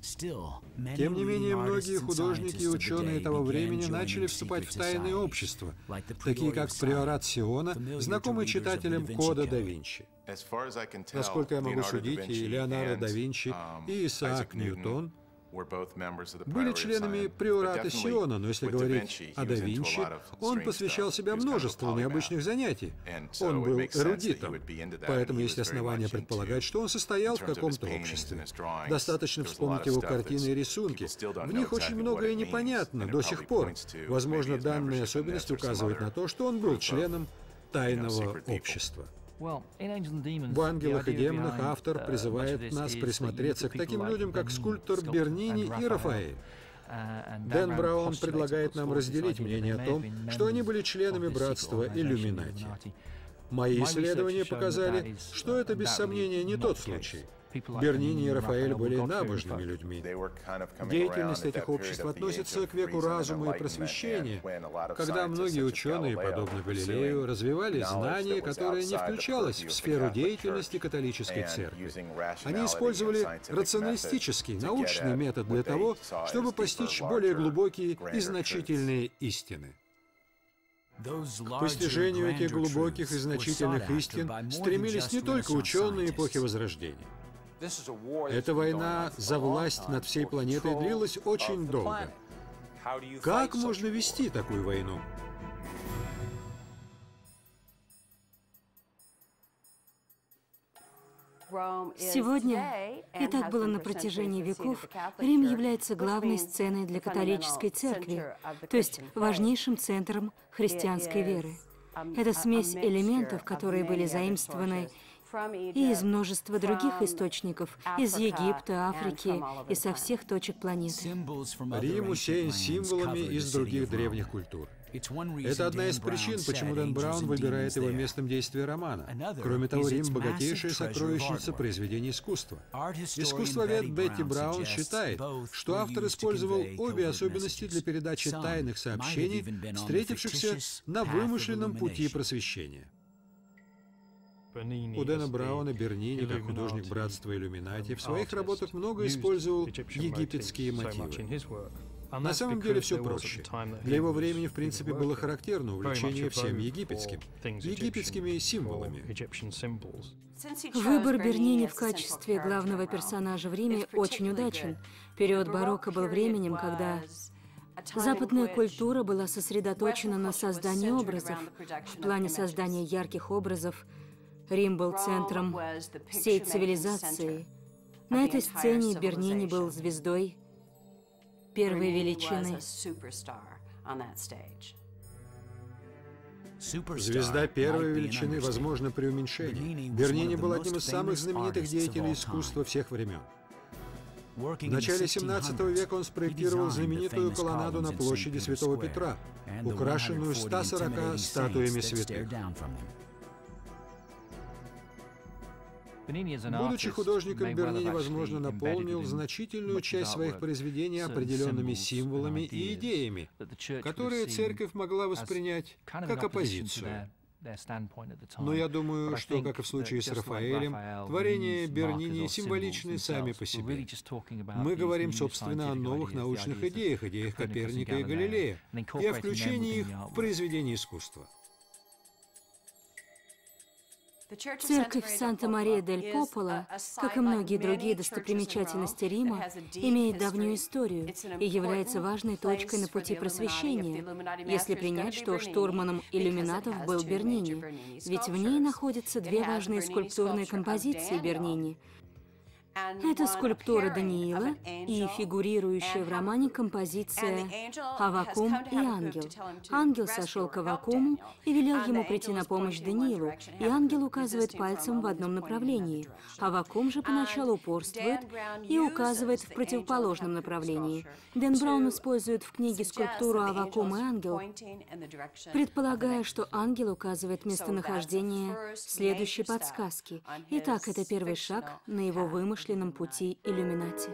Тем не менее, многие художники и ученые того времени начали вступать в тайные общества, такие как приорат Сиона, знакомый читателям Кода да Винчи. Насколько я могу судить, и Леонардо да Винчи, и Исаак Ньютон были членами приората Сиона, но если говорить о да Винчи, он посвящал себя множеству необычных занятий. Он был эрудитом, поэтому есть основания предполагать, что он состоял в каком-то обществе. Достаточно вспомнить его картины и рисунки. В них очень многое непонятно до сих пор. Возможно, данная особенность указывает на то, что он был членом тайного общества. В «Ангелах и демонах» автор призывает нас присмотреться к таким людям, как скульптор Бернини и Рафаэль. Дэн Браун предлагает нам разделить мнение о том, что они были членами братства Иллюминати. Мои исследования показали, что это без сомнения не тот случай. Бернини и Рафаэль были набожными людьми. Деятельность этих обществ относится к веку разума и просвещения, когда многие ученые, подобно Галилею, развивали знания, которое не включалось в сферу деятельности католической церкви. Они использовали рационалистический, научный метод для того, чтобы постичь более глубокие и значительные истины. К постижению этих глубоких и значительных истин стремились не только ученые эпохи Возрождения. Эта война за власть над всей планетой длилась очень долго. Как можно вести такую войну? Сегодня, и так было на протяжении веков, Рим является главной сценой для католической церкви, то есть важнейшим центром христианской веры. Это смесь элементов, которые были заимствованы и из множества других источников, из Египта, Африки и со всех точек планеты. Рим усеян символами из других древних культур. Это одна из причин, почему Дэн Браун выбирает его местом действия романа. Кроме того, Рим — богатейшая сокровищница произведений искусства. Искусствовед Бетти Браун считает, что автор использовал обе особенности для передачи тайных сообщений, встретившихся на вымышленном пути просвещения. У Дэна Брауна Бернини, как художник братства Иллюминати, в своих работах много использовал египетские мотивы. На самом деле все проще. Для его времени, в принципе, было характерно увлечение всем египетским, египетскими символами. Выбор Бернини в качестве главного персонажа в Риме очень удачен. Период барокко был временем, когда западная культура была сосредоточена на создании образов. В плане создания ярких образов Рим был центром всей цивилизации. На этой сцене Бернини был звездой первой величины. Звезда первой величины, возможно, преуменьшение. Бернини был одним из самых знаменитых деятелей искусства всех времен. В начале семнадцатого века он спроектировал знаменитую колоннаду на площади Святого Петра, украшенную ста сорока статуями святых. Будучи художником, Бернини, возможно, наполнил значительную часть своих произведений определенными символами и идеями, которые церковь могла воспринять как оппозицию. Но я думаю, что, как и в случае с Рафаэлем, творения Бернини символичны сами по себе. Мы говорим, собственно, о новых научных идеях, идеях Коперника и Галилея, и о включении их в произведение искусства. Церковь Санта-Мария-дель-Пополо, как и многие другие достопримечательности Рима, имеет давнюю историю и является важной точкой на пути просвещения, если принять, что штурманом иллюминатов был Бернини, ведь в ней находятся две важные скульптурные композиции Бернини. Это скульптура Даниила и фигурирующая в романе композиция «Аввакум и ангел». Ангел сошел к Аввакуму и велел ему прийти на помощь Даниилу, и ангел указывает пальцем в одном направлении. Аввакум же поначалу упорствует и указывает в противоположном направлении. Дэн Браун использует в книге скульптуру «Аввакум и ангел», предполагая, что ангел указывает местонахождение следующей подсказки. Итак, это первый шаг на его вымышленном пути иллюминати.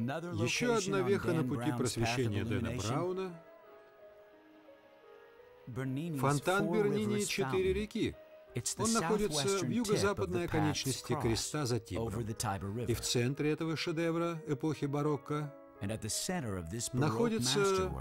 Еще одна веха на пути просвещения Дэна Брауна Фонтан Бернини — четыре реки. Он находится в юго-западной оконечности креста за Тибром. И в центре этого шедевра эпохи барокко находится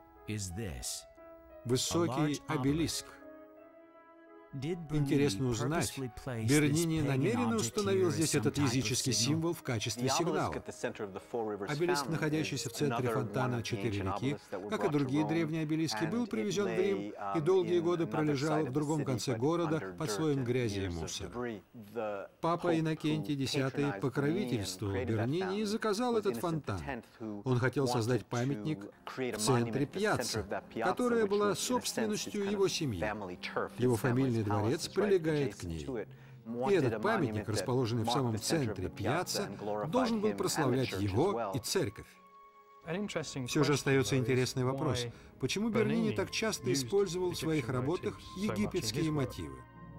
высокий обелиск. Интересно узнать, Бернини намеренно установил здесь этот языческий символ в качестве сигнала. Обелиск, находящийся в центре фонтана «Четыре реки», как и другие древние обелиски, был привезен в Рим и долгие годы пролежал в другом конце города под слоем грязи и мусора. Папа Иннокентий Десятый покровительствовал Бернини и заказал этот фонтан. Он хотел создать памятник в центре пьяцца, которая была собственностью его семьи. Его фамильный дворец прилегает к ней. И этот памятник, расположенный в самом центре пьяцца, должен был прославлять его и церковь. Все же остается интересный вопрос, почему Бернини так часто использовал в своих работах египетские мотивы?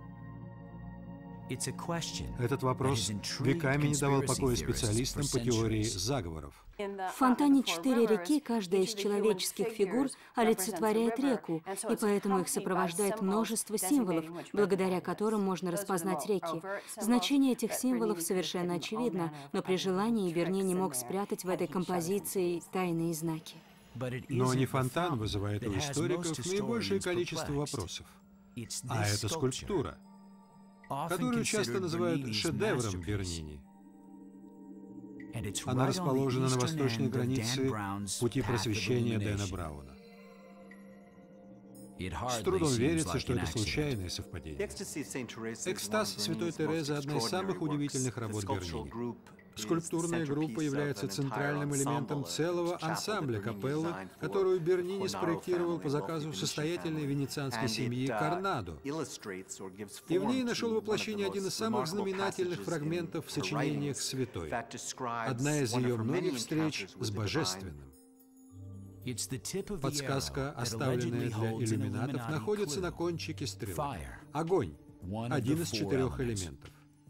Этот вопрос веками не давал покоя специалистам по теории заговоров. В фонтане «Четыре реки» каждая из человеческих фигур олицетворяет реку, и поэтому их сопровождает множество символов, благодаря которым можно распознать реки. Значение этих символов совершенно очевидно, но при желании Бернини мог спрятать в этой композиции тайные знаки. Но не фонтан вызывает у историков наибольшее количество вопросов, а это скульптура, которую часто называют шедевром Бернини. Она расположена на восточной границе пути просвещения Дэна Брауна. С трудом верится, что это случайное совпадение. «Экстаз» Святой Терезы — одна из самых удивительных работ Бернини. Скульптурная группа является центральным элементом целого ансамбля капеллы, которую Бернини спроектировал по заказу состоятельной венецианской семьи Корнадо. И в ней нашел воплощение один из самых знаменательных фрагментов в сочинениях святой. Одна из ее многих встреч с Божественным. Подсказка, оставленная для иллюминатов, находится на кончике стрелы. Огонь — один из четырех элементов.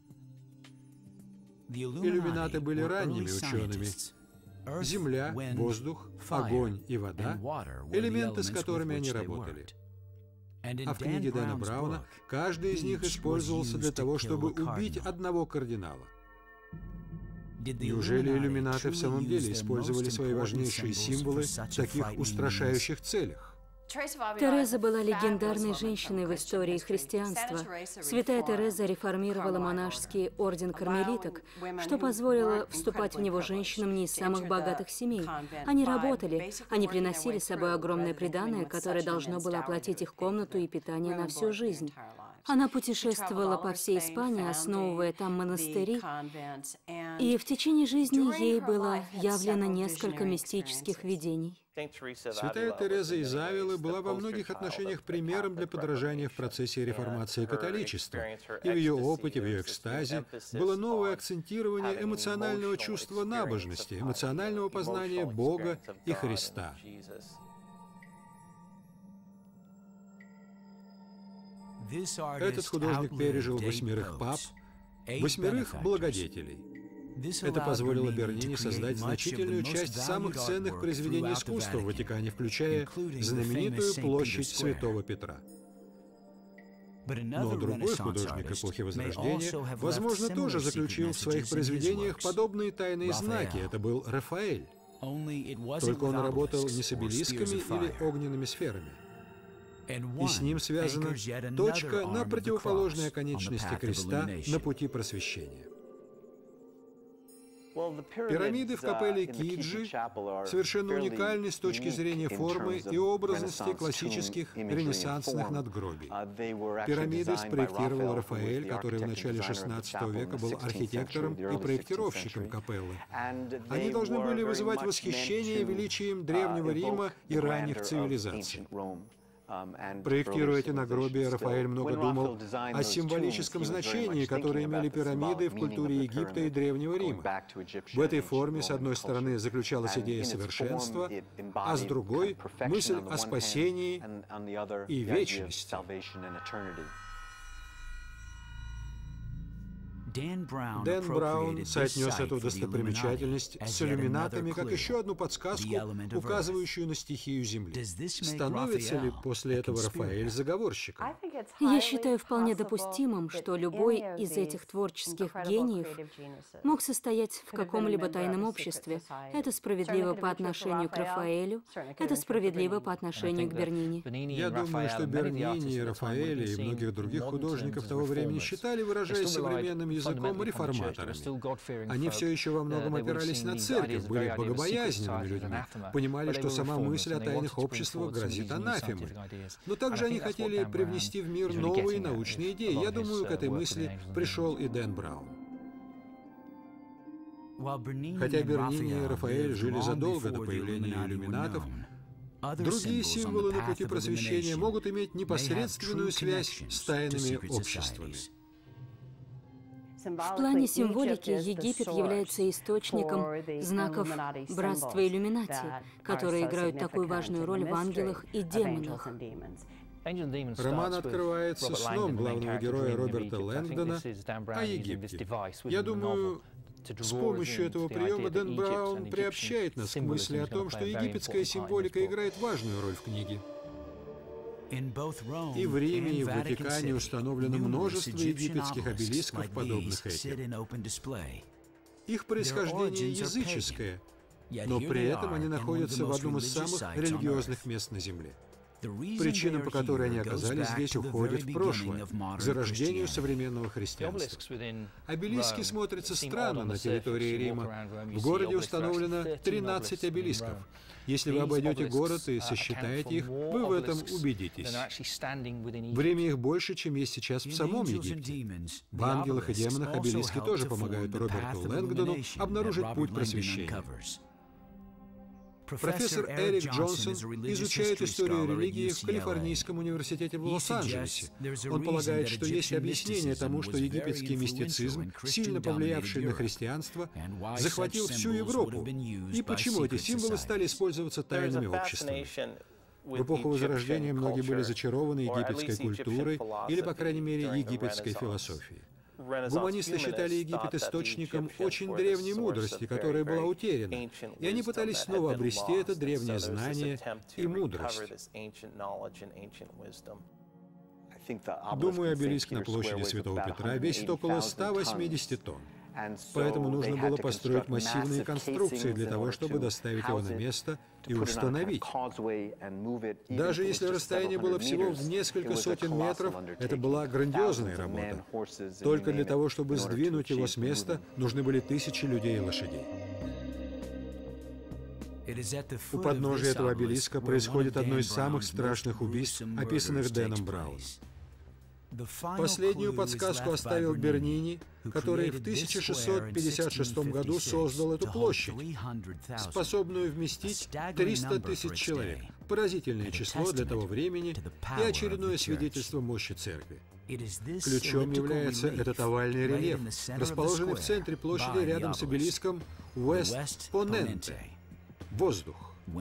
Иллюминаты были ранними учеными. Земля, воздух, огонь и вода — элементы, с которыми они работали. А в книге Дэна Брауна каждый из них использовался для того, чтобы убить одного кардинала. Неужели иллюминаты в самом деле использовали свои важнейшие символы в таких устрашающих целях? Тереза была легендарной женщиной в истории христианства. Святая Тереза реформировала монашеский орден кармелиток, что позволило вступать в него женщинам не из самых богатых семей. Они работали, они приносили с собой огромное приданое, которое должно было оплатить их комнату и питание на всю жизнь. Она путешествовала по всей Испании, основывая там монастыри, и в течение жизни ей было явлено несколько мистических видений. Святая Тереза из Авилы была во многих отношениях примером для подражания в процессе реформации католичества, и в ее опыте, в ее экстазе было новое акцентирование эмоционального чувства набожности, эмоционального познания Бога и Христа. Этот художник пережил восьмерых пап, восьмерых благодетелей. Это позволило Бернини создать значительную часть самых ценных произведений искусства в Ватикане, включая знаменитую площадь Святого Петра. Но другой художник эпохи Возрождения, возможно, тоже заключил в своих произведениях подобные тайные знаки. Это был Рафаэль. Только он работал не с обелисками или огненными сферами. И с ним связана точка на противоположной оконечности креста на пути просвещения. Пирамиды в капелле Киджи совершенно уникальны с точки зрения формы и образности классических ренессансных надгробий. Пирамиды спроектировал Рафаэль, который в начале шестнадцатого века был архитектором и проектировщиком капеллы. Они должны были вызывать восхищение величием Древнего Рима и ранних цивилизаций. Проектируя эти надгробия, Рафаэль много думал о символическом значении, которое имели пирамиды в культуре Египта и Древнего Рима. В этой форме, с одной стороны, заключалась идея совершенства, а с другой — мысль о спасении и вечности. Дэн Браун соотнес эту достопримечательность с иллюминатами как еще одну подсказку, указывающую на стихию Земли. Становится ли после этого Рафаэль заговорщиком? Я считаю вполне допустимым, что любой из этих творческих гениев мог состоять в каком-либо тайном обществе. Это справедливо по отношению к Рафаэлю, это справедливо по отношению к Бернини. Я думаю, что Бернини, Рафаэля и многих других художников того времени считали, выражаясь современным языком, реформаторами. Они все еще во многом опирались на церковь, были богобоязненными людьми, понимали, что сама мысль о тайных обществах грозит анафемой. Но также они хотели привнести в мир новые научные идеи. Я думаю, к этой мысли пришел и Дэн Браун. Хотя Бернини и Рафаэль жили задолго до появления иллюминатов, другие символы на пути просвещения могут иметь непосредственную связь с тайными обществами. В плане символики Египет является источником знаков братства иллюминати, которые играют такую важную роль в ангелах и демонах. Роман открывается сном главного героя Роберта Лэнгдона о Египте. Я думаю, с помощью этого приема Дэн Браун приобщает нас к мысли о том, что египетская символика играет важную роль в книге. И в Риме, и в Ватикане установлено множество египетских обелисков, подобных этим. Их происхождение языческое, но при этом они находятся в одном из самых религиозных мест на Земле. Причина, по которой они оказались здесь, уходит в прошлое, к зарождению современного христианства. Обелиски смотрятся странно на территории Рима. В городе установлено тринадцать обелисков. Если вы обойдете город и сосчитаете их, вы в этом убедитесь. В Риме их больше, чем есть сейчас в самом Египте. В «Ангелах и демонах» обелиски тоже помогают Роберту Лэнгдону обнаружить путь просвещения. Профессор Эрик Джонсон изучает историю религии в Калифорнийском университете в Лос-Анджелесе. Он полагает, что есть объяснение тому, что египетский мистицизм, сильно повлиявший на христианство, захватил всю Европу, и почему эти символы стали использоваться тайными обществами. В эпоху Возрождения многие были зачарованы египетской культурой или, по крайней мере, египетской философией. Гуманисты считали Египет источником очень древней мудрости, которая была утеряна, и они пытались снова обрести это древнее знание и мудрость. Думаю, обелиск на площади Святого Петра весит около ста восьмидесяти тонн. Поэтому нужно было построить массивные конструкции для того, чтобы доставить его на место и установить. Даже если расстояние было всего в несколько сотен метров, это была грандиозная работа. Только для того, чтобы сдвинуть его с места, нужны были тысячи людей и лошадей. У подножия этого обелиска происходит одно из самых страшных убийств, описанных Дэном Брауном. Последнюю подсказку оставил Бернини, который в тысяча шестьсот пятьдесят шестом году создал эту площадь, способную вместить триста тысяч человек. Поразительное число для того времени и очередное свидетельство мощи церкви. Ключом является этот овальный рельеф, расположенный в центре площади рядом с обелиском West Ponente — воздух.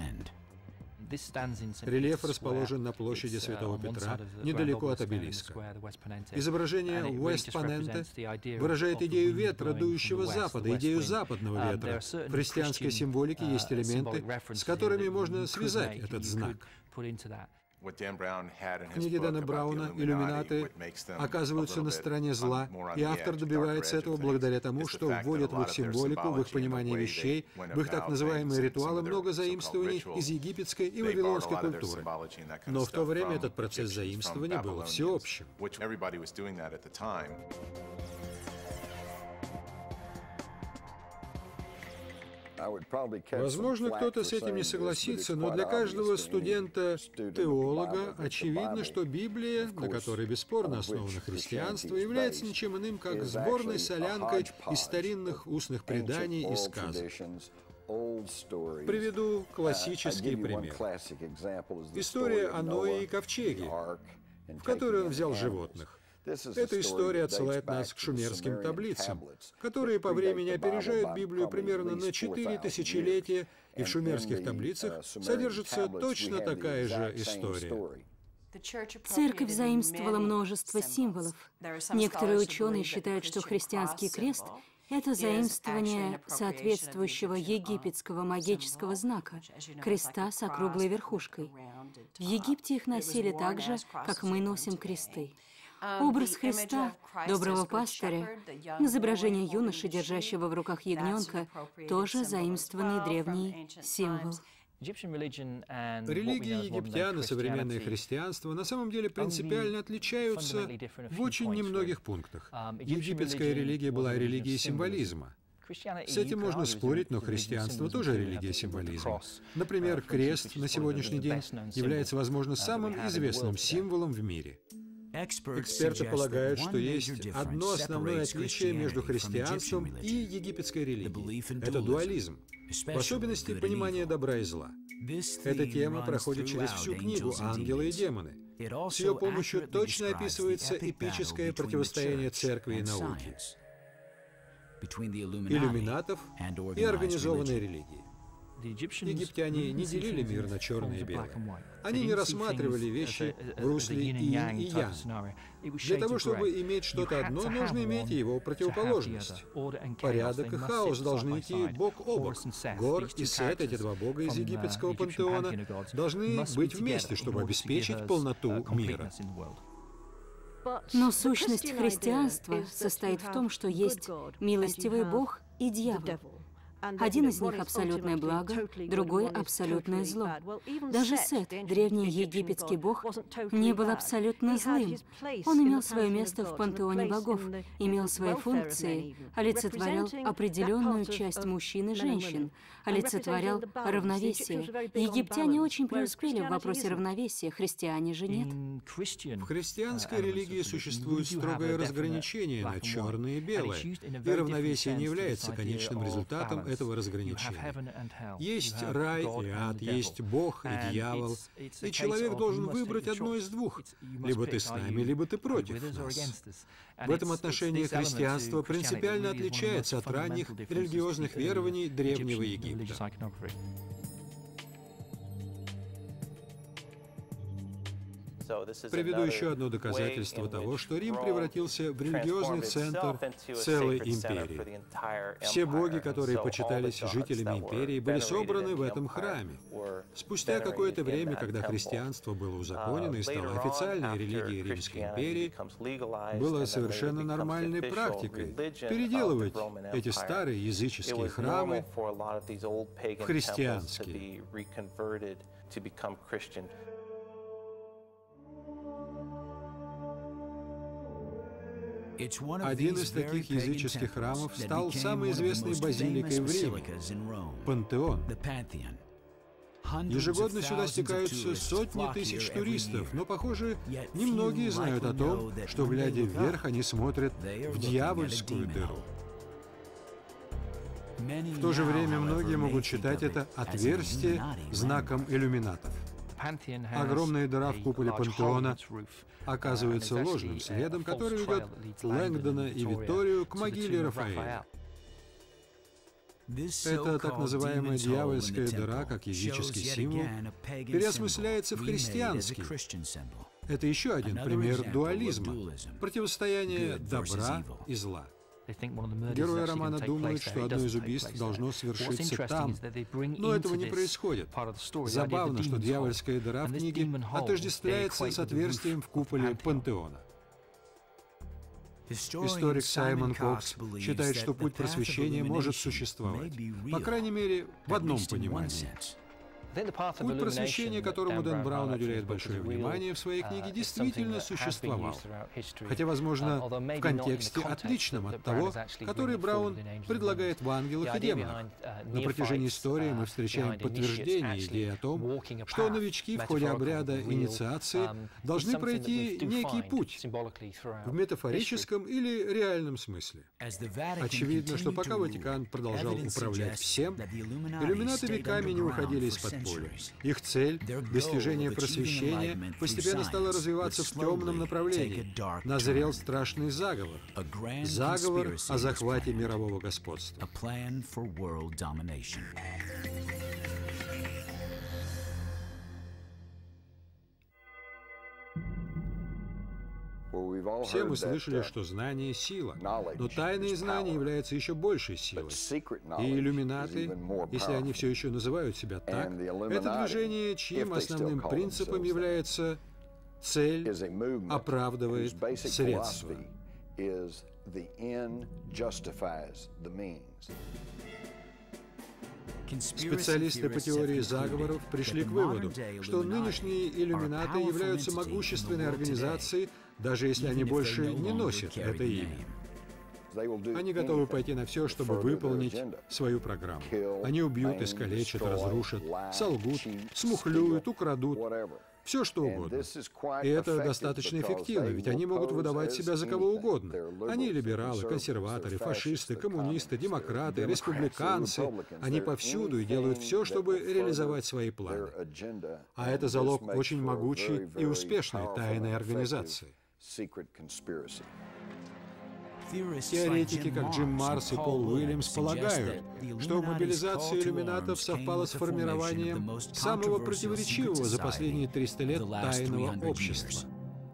Рельеф расположен на площади Святого Петра, недалеко от обелиска. Изображение West Ponente выражает идею ветра, дующего с запада, идею западного ветра. В христианской символике есть элементы, с которыми можно связать этот знак. В книге Дэна Брауна иллюминаты оказываются на стороне зла, и автор добивается этого благодаря тому, что вводит в их символику, в их понимание вещей, в их так называемые ритуалы много заимствований из египетской и вавилонской культуры. Но в то время этот процесс заимствования был всеобщим. Возможно, кто-то с этим не согласится, но для каждого студента-теолога очевидно, что Библия, на которой бесспорно основано христианство, является ничем иным, как сборной солянкой из старинных устных преданий и сказок. Приведу классический пример. История о Ное и ковчеге, в которой он взял животных. Эта история отсылает нас к шумерским таблицам, которые по времени опережают Библию примерно на четыре тысячелетия, и в шумерских таблицах содержится точно такая же история. Церковь заимствовала множество символов. Некоторые ученые считают, что христианский крест — это заимствование соответствующего египетского магического знака — креста с округлой верхушкой. В Египте их носили так же, как мы носим кресты. Образ Христа, доброго пастыря, изображение юноши, держащего в руках ягненка, тоже заимствованный древний символ. Религии египтян и современное христианство на самом деле принципиально отличаются в очень немногих пунктах. Египетская религия была религией символизма. С этим можно спорить, но христианство тоже религия символизма. Например, крест на сегодняшний день является, возможно, самым известным символом в мире. Эксперты полагают, что есть одно основное отличие между христианством и египетской религией. Это дуализм, в особенности понимание добра и зла. Эта тема проходит через всю книгу «Ангелы и демоны». С ее помощью точно описывается эпическое противостояние церкви и науки, иллюминатов и организованной религии. Египтяне не делили мир на черное и белое. Они не рассматривали вещи в русле инь и ян. Для того, чтобы иметь что-то одно, нужно иметь и его противоположность. Порядок и хаос должны идти бок о бок. Гор и Сет, эти два бога из египетского пантеона, должны быть вместе, чтобы обеспечить полноту мира. Но сущность христианства состоит в том, что есть милостивый Бог и дьявол. Один из них — абсолютное благо, другой — абсолютное зло. Даже Сет, древний египетский бог, не был абсолютно злым. Он имел свое место в пантеоне богов, имел свои функции, олицетворял определенную часть мужчин и женщин, олицетворял равновесие. Египтяне очень преуспели в вопросе равновесия, христиане же нет. В христианской религии существует строгое разграничение на черное и белое, и равновесие не является конечным результатом этого разграничения. Есть рай и ад, есть Бог и дьявол, и человек должен выбрать одно из двух. Либо ты с нами, либо ты против нас. В этом отношении христианство принципиально отличается от ранних религиозных верований Древнего Египта. Приведу еще одно доказательство того, что Рим превратился в религиозный центр целой империи. Все боги, которые почитались жителями империи, были собраны в этом храме. Спустя какое-то время, когда христианство было узаконено и стало официальной религией Римской империи, было совершенно нормальной практикой переделывать эти старые языческие храмы в христианские. Один из таких языческих храмов стал самой известной базиликой в Риме — Пантеон. Ежегодно сюда стекаются сотни тысяч туристов, но, похоже, немногие знают о том, что, глядя вверх, они смотрят в дьявольскую дыру. В то же время многие могут считать это отверстие знаком иллюминатов. Огромная дыра в куполе Пантеона оказывается ложным следом, который ведет Лэнгдона и Викторию к могиле Рафаэля. Эта так называемая дьявольская дыра, как языческий символ, переосмысляется в христианский. Это еще один пример дуализма, противостояния добра и зла. Герои романа думают, что одно из убийств должно свершиться там, но этого не происходит. Забавно, что дьявольская дыра в книге отождествляется с отверстием в куполе Пантеона. Историк Саймон Кокс считает, что путь просвещения может существовать, по крайней мере, в одном понимании. Путь просвещения, которому Дэн Браун уделяет большое внимание в своей книге, действительно существовал. Хотя, возможно, в контексте отличном от того, который Браун предлагает в «Ангелах и демонах». На протяжении истории мы встречаем подтверждение идеи о том, что новички в ходе обряда инициации должны пройти некий путь в метафорическом или реальном смысле. Очевидно, что пока Ватикан продолжал управлять всем, иллюминаты веками не уходили из-под поля. Их цель, достижение просвещения, постепенно стало развиваться в темном направлении. Назрел страшный заговор. Заговор о захвате мирового господства. Все мы слышали, что знание — сила, но тайные знания являются еще большей силой. И иллюминаты, если они все еще называют себя так, это движение, чьим основным принципом является цель оправдывает средства. Специалисты по теории заговоров пришли к выводу, что нынешние иллюминаты являются могущественной организацией, даже если они больше не носят это имя. Они готовы пойти на все, чтобы выполнить свою программу. Они убьют, искалечат, разрушат, солгут, смухлюют, украдут. Все что угодно. И это достаточно эффективно, ведь они могут выдавать себя за кого угодно. Они либералы, консерваторы, фашисты, коммунисты, демократы, республиканцы. Они повсюду и делают все, чтобы реализовать свои планы. А это залог очень могучей и успешной тайной организации. Теоретики, как Джим Марс и Пол Уильямс, полагают, что мобилизация иллюминатов совпала с формированием самого противоречивого за последние триста лет тайного общества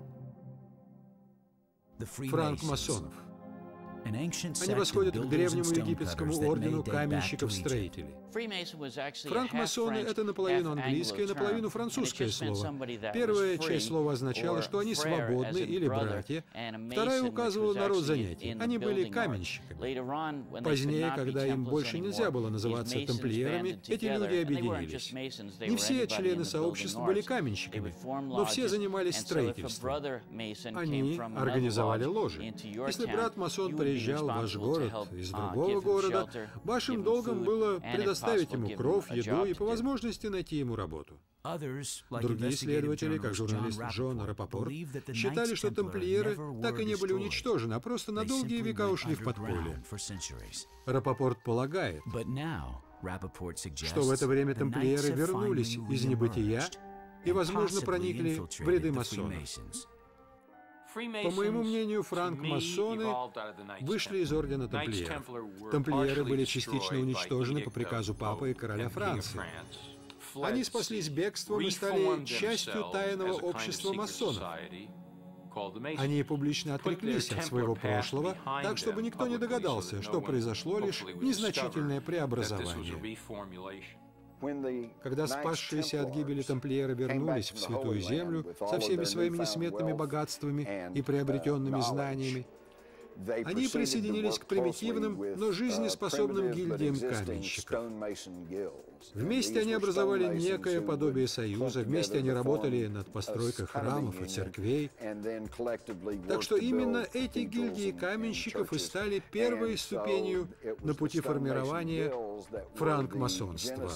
— франкмасонов. Они восходят к древнему египетскому ордену каменщиков-строителей. Франкмасоны — это наполовину английское, наполовину французское слово. Первая часть слова означала, что они свободны или братья. Вторая указывала на род занятий. Они были каменщиками. Позднее, когда им больше нельзя было называться тамплиерами, эти люди объединились. Не все члены сообщества были каменщиками, но все занимались строительством. Они организовали ложи. Если брат-масон приезжал в ваш город из другого города, вашим долгом было предоставить ему кров, еду и по возможности найти ему работу. Другие исследователи, как журналист Джон Рапопорт, считали, что тамплиеры так и не были уничтожены, а просто на долгие века ушли в подполье. Рапопорт полагает, что в это время тамплиеры вернулись из небытия и, возможно, проникли в ряды масонов. По моему мнению, франкмасоны вышли из ордена тамплиеров. Тамплиеры были частично уничтожены по приказу папы и короля Франции. Они спаслись бегством и стали частью тайного общества масонов. Они публично отреклись от своего прошлого, так чтобы никто не догадался, что произошло лишь незначительное преобразование. Когда спасшиеся от гибели тамплиеры вернулись в Святую Землю со всеми своими несметными богатствами и приобретенными знаниями, они присоединились к примитивным, но жизнеспособным гильдиям каменщиков. Вместе они образовали некое подобие союза, вместе они работали над постройкой храмов и церквей. Так что именно эти гильдии каменщиков и стали первой ступенью на пути формирования франкмасонства.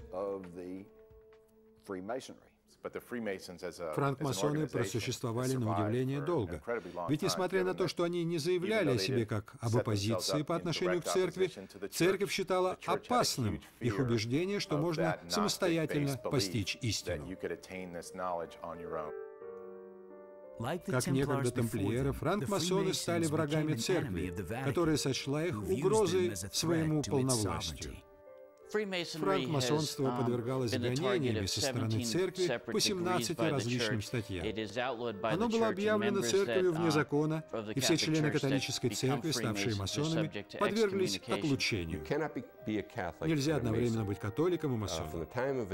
Франкмасоны просуществовали на удивление долго. Ведь, несмотря на то, что они не заявляли о себе как об оппозиции по отношению к церкви, церковь считала опасным их убеждение, что можно самостоятельно постичь истину. Как некогда тамплиеры, франкмасоны стали врагами церкви, которая сочла их угрозой своему полновластию. Франкмасонство подвергалось гонениями со стороны церкви по семнадцати различным статьям. Оно было объявлено церковью вне закона, и все члены католической церкви, ставшие масонами, подверглись отлучению. Нельзя одновременно быть католиком и масоном.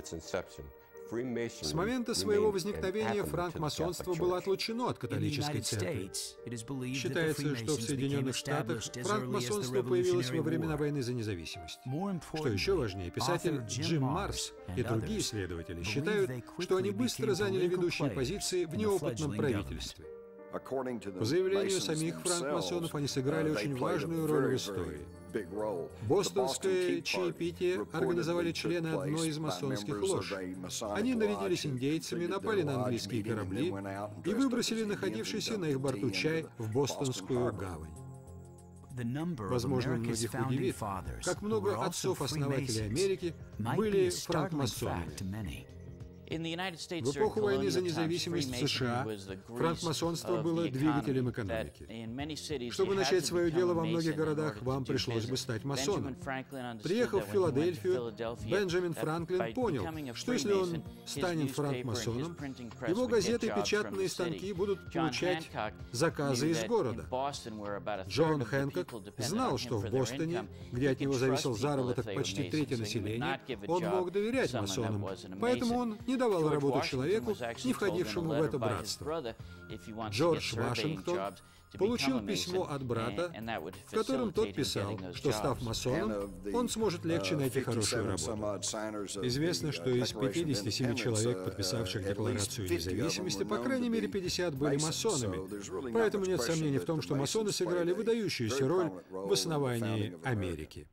С момента своего возникновения франкмасонство было отлучено от католической церкви. Считается, что в Соединенных Штатах франкмасонство появилось во времена войны за независимость. Что еще важнее, писатель Джим Марс и другие исследователи считают, что они быстро заняли ведущие позиции в неопытном правительстве. По заявлению самих франкмасонов, они сыграли очень важную роль в истории. Бостонское чаепитие организовали члены одной из масонских лож. Они нарядились индейцами, напали на английские корабли и выбросили находившийся на их борту чай в Бостонскую гавань. Возможно, многих удивит, как много отцов-основателей Америки были франкмасонами. В эпоху войны за независимость США франкмасонство было двигателем экономики. Чтобы начать свое дело во многих городах, вам пришлось бы стать масоном. Приехав в Филадельфию, Бенджамин Франклин понял, что если он станет франкмасоном, его газеты и печатные станки будут получать заказы из города. Джон Хэнкок знал, что в Бостоне, где от него зависел заработок почти трети населения, он мог доверять масонам, поэтому он не давал работу человеку, не входившему в это братство. Джордж Вашингтон получил письмо от брата, в котором тот писал, что, став масоном, он сможет легче найти хорошую работу. Известно, что из пятидесяти семи человек, подписавших Декларацию независимости, по крайней мере пятьдесят были масонами, поэтому нет сомнений в том, что масоны сыграли выдающуюся роль в основании Америки.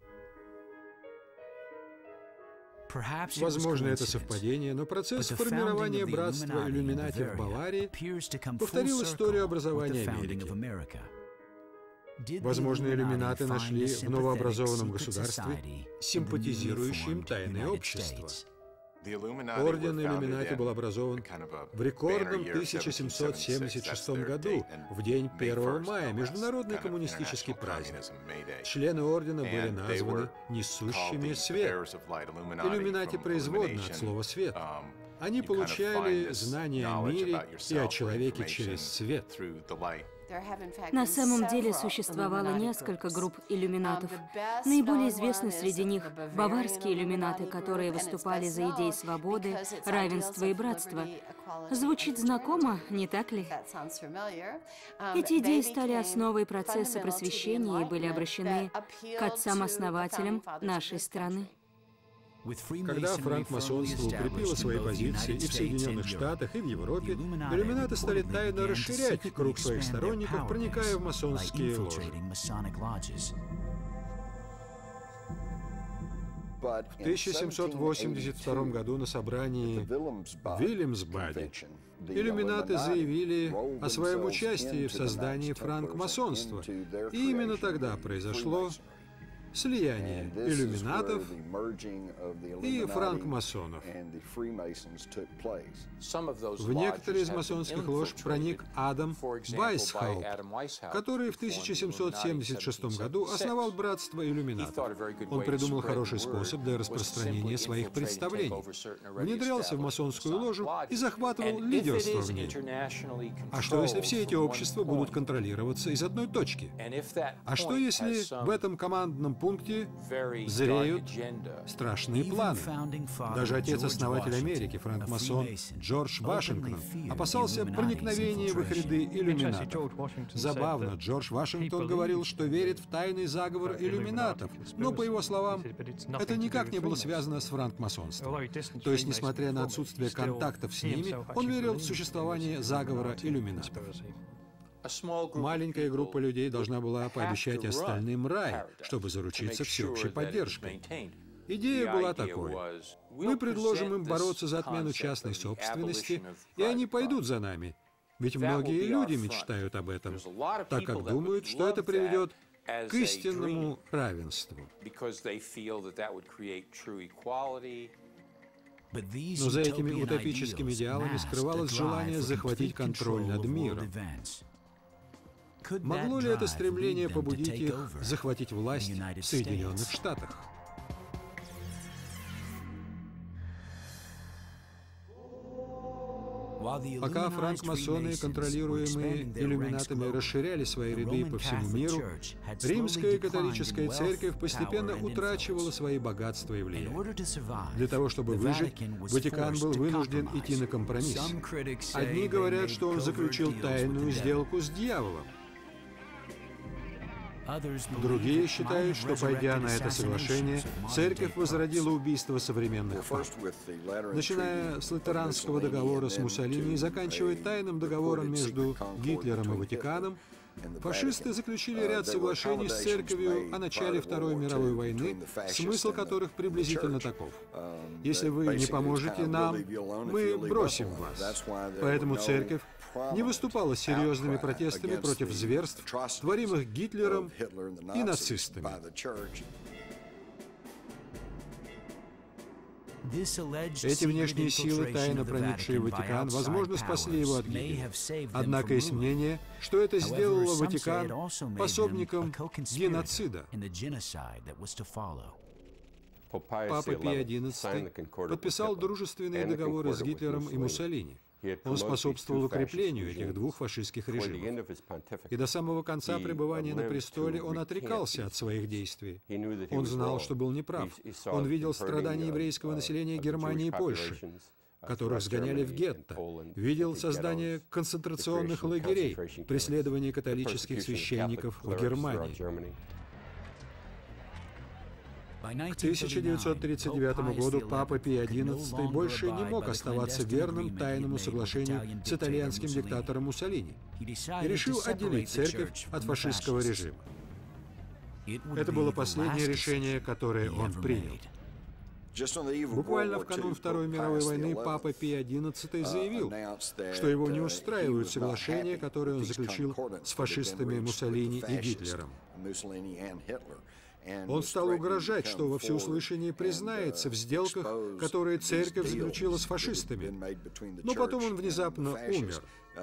Возможно, это совпадение, но процесс формирования братства иллюминати в Баварии повторил историю образования Америки. Возможно, иллюминаты нашли в новообразованном государстве симпатизирующее им тайное общество. Орден Иллюминати был образован в рекордном тысяча семьсот семьдесят шестом году, в день первого мая, международный коммунистический праздник. Члены ордена были названы «несущими свет». Иллюминати производно от слова «свет». Они получали знания о мире и о человеке через свет. На самом деле существовало несколько групп иллюминатов. Наиболее известны среди них баварские иллюминаты, которые выступали за идеи свободы, равенства и братства. Звучит знакомо, не так ли? Эти идеи стали основой процесса просвещения и были обращены к отцам-основателям нашей страны. Когда франкмасонство укрепило свои позиции и в Соединенных Штатах, и в Европе, иллюминаты стали тайно расширять круг своих сторонников, проникая в масонские ложи. В тысяча семьсот восемьдесят втором году на собрании в Вильямсбаде иллюминаты заявили о своем участии в создании франкмасонства, и именно тогда произошло слияние иллюминатов и франкмасонов. В некоторые из масонских лож проник Адам Вайсхаут, который в тысяча семьсот семьдесят шестом году основал братство иллюминатов. Он придумал хороший способ для распространения своих представлений. Внедрялся в масонскую ложу и захватывал лидерство в ней. А что, если все эти общества будут контролироваться из одной точки? А что, если в этом командном пункте зреют страшные планы? Даже отец-основатель Америки, франкмасон Джордж Вашингтон, опасался проникновения в их ряды иллюминатов. Забавно, Джордж Вашингтон говорил, что верит в тайный заговор иллюминатов, но, по его словам, это никак не было связано с франкмасонством. То есть, несмотря на отсутствие контактов с ними, он верил в существование заговора иллюминатов. Маленькая группа людей должна была пообещать остальным рай, чтобы заручиться всеобщей поддержкой. Идея была такой: мы предложим им бороться за отмену частной собственности, и они пойдут за нами. Ведь многие люди мечтают об этом, так как думают, что это приведет к истинному равенству. Но за этими утопическими идеалами скрывалось желание захватить контроль над миром. Могло ли это стремление побудить их захватить власть в Соединенных Штатах? Пока франкмасоны, контролируемые иллюминатами, расширяли свои ряды по всему миру, римская католическая церковь постепенно утрачивала свои богатства и влияние. Для того, чтобы выжить, Ватикан был вынужден идти на компромисс. Одни говорят, что он заключил тайную сделку с дьяволом. Другие считают, что, пойдя на это соглашение, церковь возродила убийство современных фактов. Начиная с Латеранского договора с Муссолини и заканчивая тайным договором между Гитлером и Ватиканом, фашисты заключили ряд соглашений с церковью о начале Второй мировой войны, смысл которых приблизительно таков: если вы не поможете нам, мы бросим вас. Поэтому церковь не выступала серьезными протестами против зверств, творимых Гитлером и нацистами. Эти внешние силы, тайно проникшие в Ватикан, возможно, спасли его от гибели. Однако есть мнение, что это сделало Ватикан пособником геноцида. Папа Пий одиннадцатый подписал дружественные договоры с Гитлером и Муссолини. Он способствовал укреплению этих двух фашистских режимов. И до самого конца пребывания на престоле он отрекался от своих действий. Он знал, что был неправ. Он видел страдания еврейского населения Германии и Польши, которых сгоняли в гетто, видел создание концентрационных лагерей, преследование католических священников в Германии. К тысяча девятьсот тридцать девятому году Папа Пий одиннадцатый больше не мог оставаться верным тайному соглашению с итальянским диктатором Муссолини и решил отделить церковь от фашистского режима. Это было последнее решение, которое он принял. Буквально в канун Второй мировой войны Папа Пий одиннадцатый заявил, что его не устраивают соглашения, которые он заключил с фашистами Муссолини и Гитлером. Он стал угрожать, что во всеуслышание признается в сделках, которые церковь заключила с фашистами. Но потом он внезапно умер.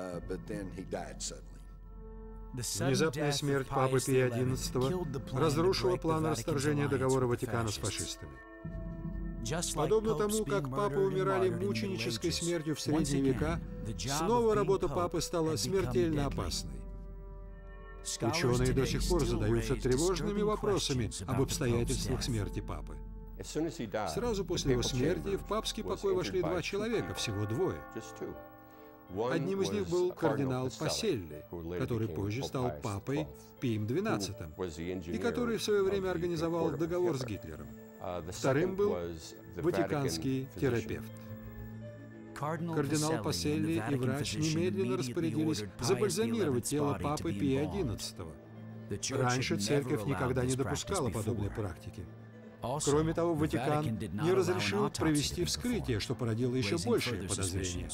Внезапная смерть Папы Пия одиннадцатого разрушила планы расторжения договора Ватикана с фашистами. Подобно тому, как папы умирали мученической смертью в средние века, снова работа папы стала смертельно опасной. Ученые до сих пор задаются тревожными вопросами об обстоятельствах смерти папы. Сразу после его смерти в папский покой вошли два человека, всего двое. Одним из них был кардинал Паселли, который позже стал папой Пием двенадцатым, и который в свое время организовал договор с Гитлером. Вторым был ватиканский терапевт. Кардинал Паселли и врач немедленно распорядились забальзамировать тело Папы Пия одиннадцатого. Раньше церковь никогда не допускала подобной практики. Кроме того, Ватикан не разрешил провести вскрытие, что породило еще большие подозрения.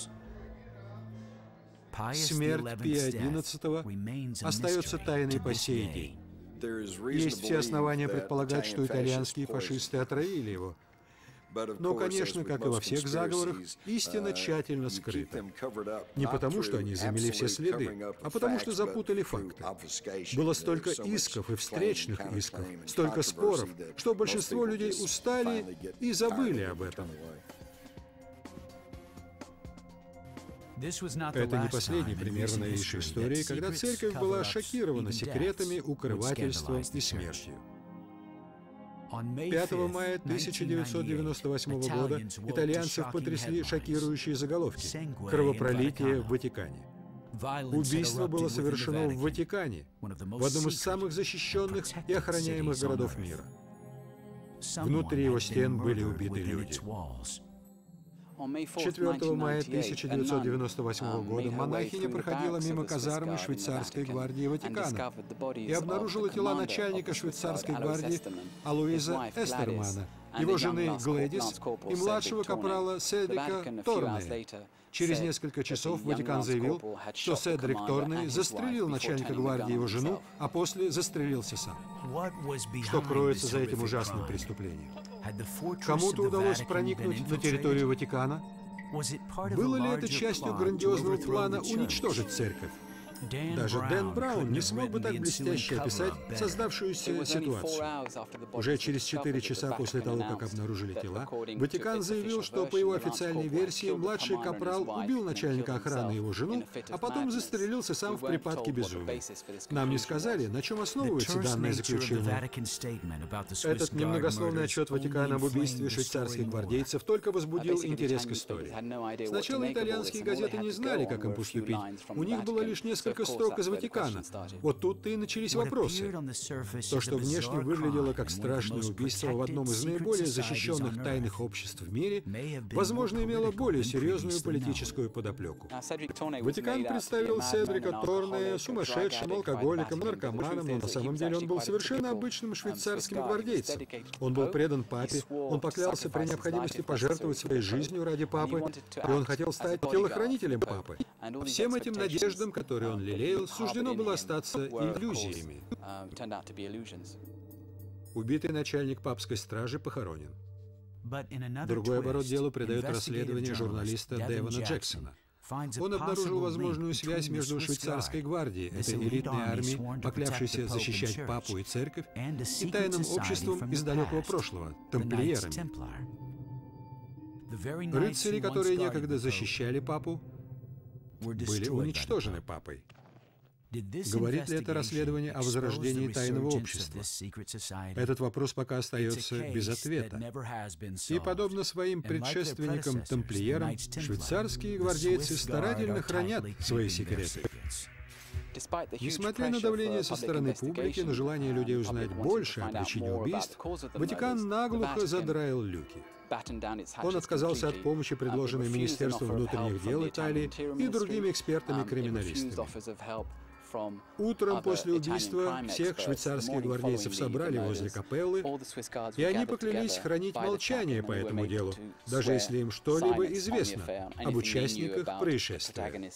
Смерть Пия одиннадцатого остается тайной по сей день. Есть все основания предполагать, что итальянские фашисты отравили его. Но, конечно, как и во всех заговорах, истина тщательно скрыта. Не потому, что они замели все следы, а потому, что запутали факты. Было столько исков и встречных исков, столько споров, что большинство людей устали и забыли об этом. Это не последний пример в новейшей истории, когда церковь была шокирована секретами, укрывательством и смертью. пятого мая тысяча девятьсот девяносто восьмого года итальянцев потрясли шокирующие заголовки «Кровопролитие в Ватикане». Убийство было совершено в Ватикане, в одном из самых защищенных и охраняемых городов мира. Внутри его стен были убиты люди. четвёртого мая тысяча девятьсот девяносто восьмого года монахиня проходила мимо казармы швейцарской гвардии Ватикана и обнаружила тела начальника швейцарской гвардии Алоиза Эстермана, его жены Глэдис и младшего капрала Седрика Торнея. Через несколько часов Ватикан заявил, что Седрик Торней застрелил начальника гвардии и его жену, а после застрелился сам. Что кроется за этим ужасным преступлением? Кому-то удалось проникнуть на территорию Ватикана? Было ли это частью грандиозного плана уничтожить церковь? Даже Дэн Браун не смог бы так блестяще описать создавшуюся ситуацию. Уже через четыре часа после того, как обнаружили тела, Ватикан заявил, что, по его официальной версии, младший капрал убил начальника охраны и его жену, а потом застрелился сам в припадке безумия. Нам не сказали, на чем основывается данное заключение. Этот немногословный отчет Ватикана об убийстве швейцарских гвардейцев только возбудил интерес к истории. Сначала итальянские газеты не знали, как им поступить. У них было лишь несколько строк из Ватикана. Вот тут-то и начались вопросы. То, что внешне выглядело как страшное убийство в одном из наиболее защищенных тайных обществ в мире, возможно, имело более серьезную политическую подоплеку. Ватикан представил Седрика Торнея сумасшедшим, алкоголиком, наркоманом, но на самом деле он был совершенно обычным швейцарским гвардейцем. Он был предан папе, он поклялся при необходимости пожертвовать своей жизнью ради папы, и он хотел стать телохранителем папы. Всем этим надеждам, которые он лелеял, суждено было остаться иллюзиями. Убитый начальник папской стражи похоронен. Другой оборот делу придает расследование журналиста Девона Джексона. Он обнаружил возможную связь между швейцарской гвардией, этой элитной армией, поклявшейся защищать папу и церковь, и тайным обществом из далекого прошлого, тамплиерами. Рыцари, которые некогда защищали папу, были уничтожены папой. Говорит ли это расследование о возрождении тайного общества? Этот вопрос пока остается без ответа. И, подобно своим предшественникам-тамплиерам, швейцарские гвардейцы старательно хранят свои секреты. Несмотря на давление со стороны публики, на желание людей узнать больше о причине убийств, Ватикан наглухо задраил люки. Он отказался от помощи, предложенной Министерством внутренних дел Италии и другими экспертами-криминалистами. Утром после убийства всех швейцарских гвардейцев собрали возле капеллы, и они поклялись хранить молчание по этому делу, даже если им что-либо известно об участниках происшествия.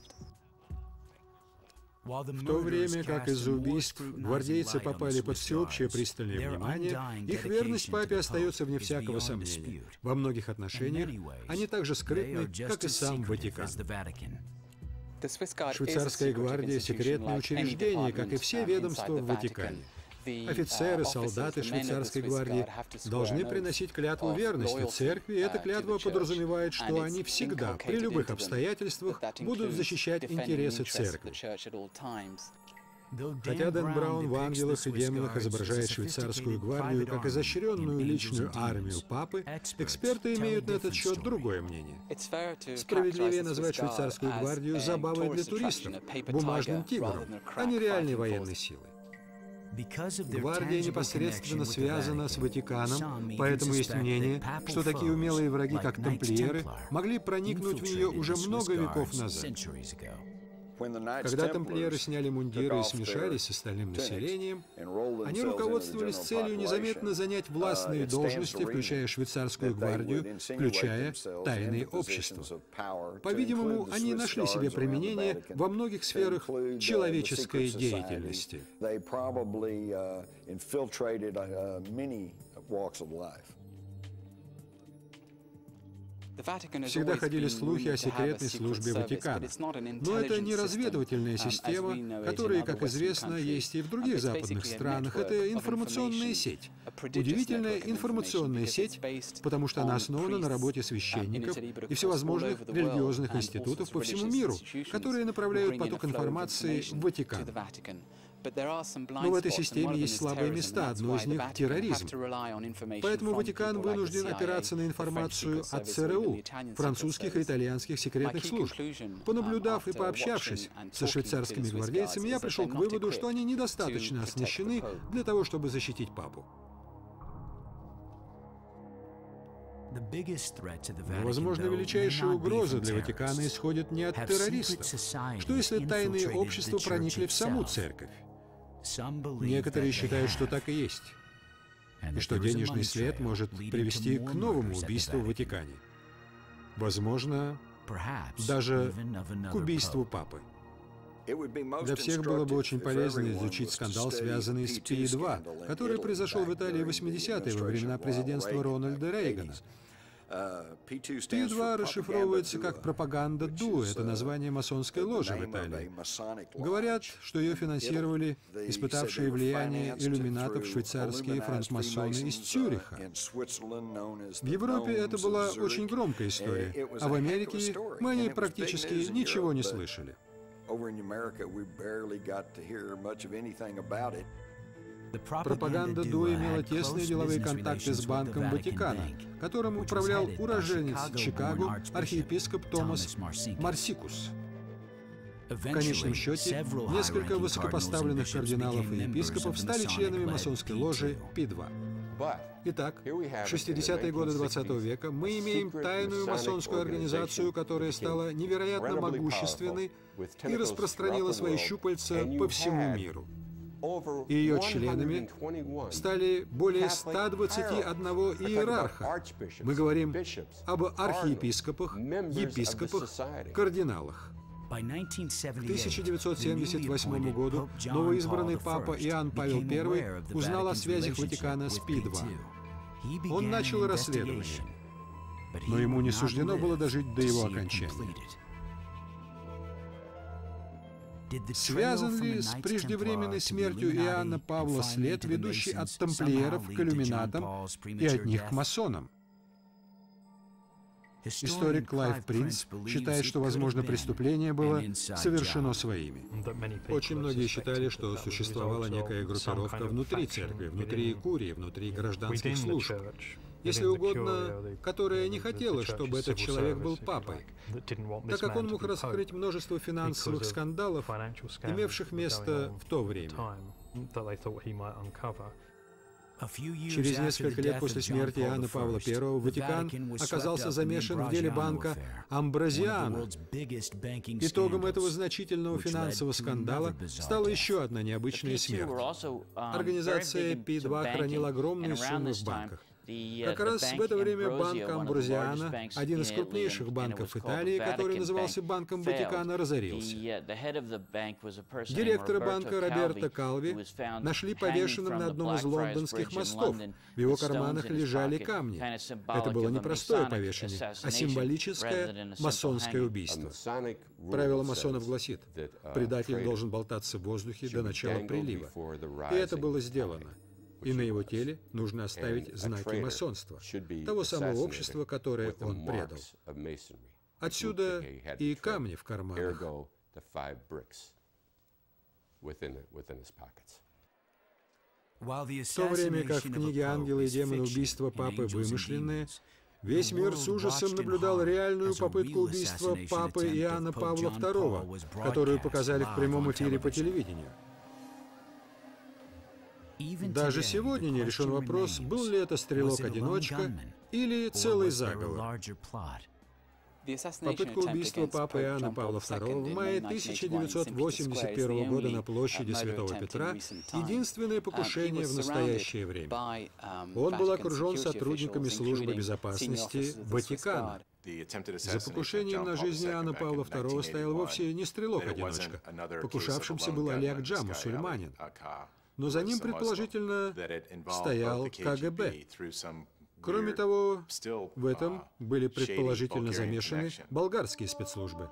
В то время как из-за убийств гвардейцы попали под всеобщее пристальное внимание, их верность папе остается вне всякого сомнения. Во многих отношениях они так же скрытны, как и сам Ватикан. Швейцарская гвардия — секретное учреждение, как и все ведомства в Ватикане. Офицеры, солдаты швейцарской гвардии должны приносить клятву верности церкви, и эта клятва подразумевает, что они всегда, при любых обстоятельствах, будут защищать интересы церкви. Хотя Дэн Браун в «Ангелах и демонах» изображает швейцарскую гвардию как изощренную личную армию папы, эксперты имеют на этот счет другое мнение. Справедливее назвать швейцарскую гвардию забавой для туристов, бумажным тигром, а не реальной военной силой. Гвардия непосредственно связана с Ватиканом, поэтому есть мнение, что такие умелые враги, как тамплиеры, могли проникнуть в нее уже много веков назад. Когда тамплиеры сняли мундиры и смешались с остальным населением, они руководствовались целью незаметно занять властные должности, включая швейцарскую гвардию, включая тайные общества. По-видимому, они нашли себе применение во многих сферах человеческой деятельности. Всегда ходили слухи о секретной службе Ватикана. Но это не разведывательная система, которая, как известно, есть и в других западных странах. Это информационная сеть. Удивительная информационная сеть, потому что она основана на работе священников и всевозможных религиозных институтов по всему миру, которые направляют поток информации в Ватикан. Но в этой системе есть слабые места, одно из них — терроризм. Поэтому Ватикан вынужден опираться на информацию от ЦРУ, французских и итальянских секретных служб. Понаблюдав и пообщавшись со швейцарскими гвардейцами, я пришел к выводу, что они недостаточно оснащены для того, чтобы защитить папу. Но, возможно, величайшая угроза для Ватикана исходит не от террористов. Что если тайные общества проникли в саму церковь? Некоторые считают, что так и есть, и что денежный след может привести к новому убийству в Ватикане. Возможно, даже к убийству папы. Для всех было бы очень полезно изучить скандал, связанный с Пи два, который произошел в Италии в восьмидесятые во времена президентства Рональда Рейгана. Пи два расшифровывается как «пропаганда Ду», это название масонской ложи в Италии. Говорят, что ее финансировали испытавшие влияние иллюминатов швейцарские франкмасоны из Цюриха. В Европе это была очень громкая история, а в Америке мы о ней практически ничего не слышали. Пропаганда Ду имела тесные деловые контакты с Банком Ватикана, которым управлял уроженец Чикаго, архиепископ Томас Марсикус. В конечном счете, несколько высокопоставленных кардиналов и епископов стали членами масонской ложи Пи два. Итак, в шестидесятые годы двадцатого века мы имеем тайную масонскую организацию, которая стала невероятно могущественной и распространила свои щупальца по всему миру. И ее членами стали более ста двадцати одного иерарха. Мы говорим об архиепископах, епископах, кардиналах. К тысяча девятьсот семьдесят восьмому году новоизбранный папа Иоанн Павел Первый узнал о связях Ватикана с Пи два. Он начал расследование, но ему не суждено было дожить до его окончания. Связан ли с преждевременной смертью Иоанна Павла след, ведущий от тамплиеров к иллюминатам и от них к масонам? Историк Клайв Принц считает, что, возможно, преступление было совершено своими. Очень многие считали, что существовала некая группировка внутри церкви, внутри курии, внутри гражданских служб, если угодно, которая не хотела, чтобы этот человек был папой, так как он мог раскрыть множество финансовых скандалов, имевших место в то время. Через несколько лет после смерти Иоанна Павла Первого Ватикан оказался замешан в деле банка Амброзиано. Итогом этого значительного финансового скандала стала еще одна необычная смерть. Организация Пи два хранила огромные суммы в банках. Как раз в это время банк Амброзиано, один из крупнейших банков Италии, который назывался Банком Ватикана, разорился. Директора банка Роберто Калви нашли повешенным на одном из лондонских мостов. В его карманах лежали камни. Это было не простое повешение, а символическое масонское убийство. Правило масонов гласит: предатель должен болтаться в воздухе до начала прилива. И это было сделано. И на его теле нужно оставить знаки масонства, того самого общества, которое он предал. Отсюда и камни в карманах. В то время как в книге «Ангелы и демоны. Убийства Папы вымышленные», весь мир с ужасом наблюдал реальную попытку убийства Папы Иоанна Павла Второго, которую показали в прямом эфире по телевидению. Даже сегодня не решен вопрос, был ли это стрелок-одиночка или целый заговор. Попытка убийства Папы Иоанна Павла Второго в мае тысяча девятьсот восемьдесят первого года на площади Святого Петра — единственное покушение в настоящее время. Он был окружен сотрудниками службы безопасности Ватикана. За покушением на жизнь Иоанна Павла Второго стоял вовсе не стрелок-одиночка. Покушавшимся был Олег Джа, мусульманин. Но за ним, предположительно, стоял ка гэ бэ. Кроме того, в этом были предположительно замешаны болгарские спецслужбы.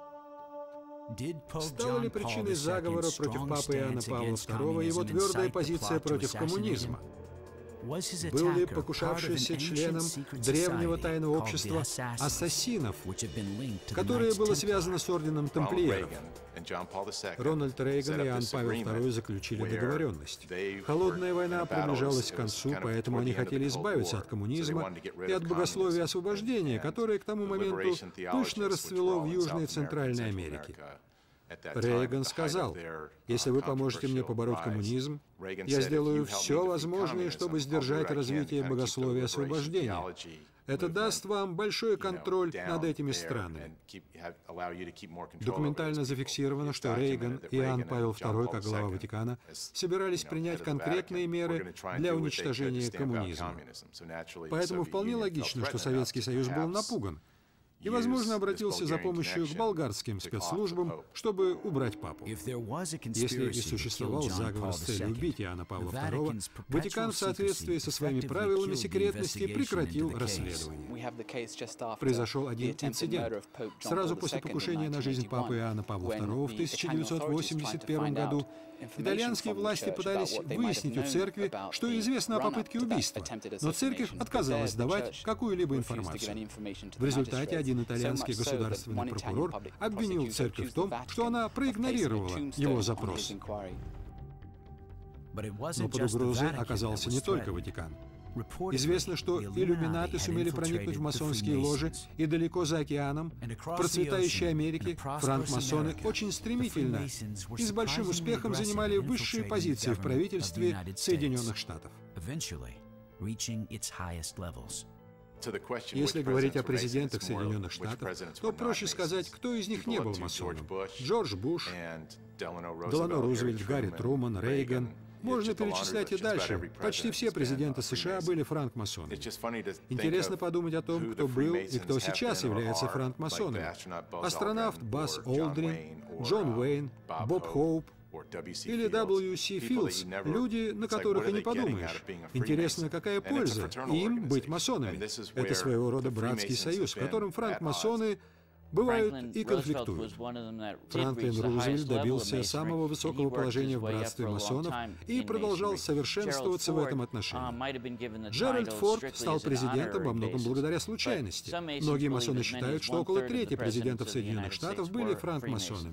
Стала ли причиной заговора против Папы Иоанна Павла Второго его твердая позиция против коммунизма? Был ли покушавшийся членом древнего тайного общества ассасинов, которое было связано с орденом тамплиеров? Рональд Рейган и Иоанн Павел Второй заключили договоренность. Холодная война приближалась к концу, поэтому они хотели избавиться от коммунизма и от богословия освобождения, которое к тому моменту пышно расцвело в Южной и Центральной Америке. Рейган сказал: «Если вы поможете мне побороть коммунизм, я сделаю все возможное, чтобы сдержать развитие богословия освобождения. Это даст вам большой контроль над этими странами». Документально зафиксировано, что Рейган и Иоанн Павел Второй, как глава Ватикана, собирались принять конкретные меры для уничтожения коммунизма. Поэтому вполне логично, что Советский Союз был напуган и, возможно, обратился за помощью к болгарским спецслужбам, чтобы убрать Папу. Если и существовал заговор с целью убить Иоанна Павла Второго, Ватикан в соответствии со своими правилами секретности прекратил расследование. Произошел один инцидент. Сразу после покушения на жизнь Папы Иоанна Павла Второго в тысяча девятьсот восемьдесят первом году итальянские власти пытались выяснить у церкви, что известно о попытке убийства, но церковь отказалась давать какую-либо информацию. В результате один итальянский государственный прокурор обвинил церковь в том, что она проигнорировала его запрос. Но под угрозой оказался не только Ватикан. Известно, что иллюминаты сумели проникнуть в масонские ложи, и далеко за океаном, в процветающей Америке, франкмасоны очень стремительно и с большим успехом занимали высшие позиции в правительстве Соединенных Штатов. Если говорить о президентах Соединенных Штатов, то проще сказать, кто из них не был масоном. Джордж Буш, Делано Рузвельт, Гарри Труман, Рейган. Можно перечислять и дальше. Почти все президенты США были франкмасонами. Интересно подумать о том, кто был и кто сейчас является франкмасонами. Астронавт Базз Олдрин, Джон Уэйн, Боб Хоуп, Или дабл ю си Fields, люди, на которых и не подумаешь. Интересно, какая польза им быть масонами? Это своего рода братский союз, в котором франкмасоны бывают и конфликтуют. Франклин Рузвельт добился самого высокого положения в братстве масонов и продолжал совершенствоваться в этом отношении. Джеральд Форд стал президентом во многом благодаря случайности. Многие масоны считают, что около трети президентов Соединенных Штатов были франкмасонами.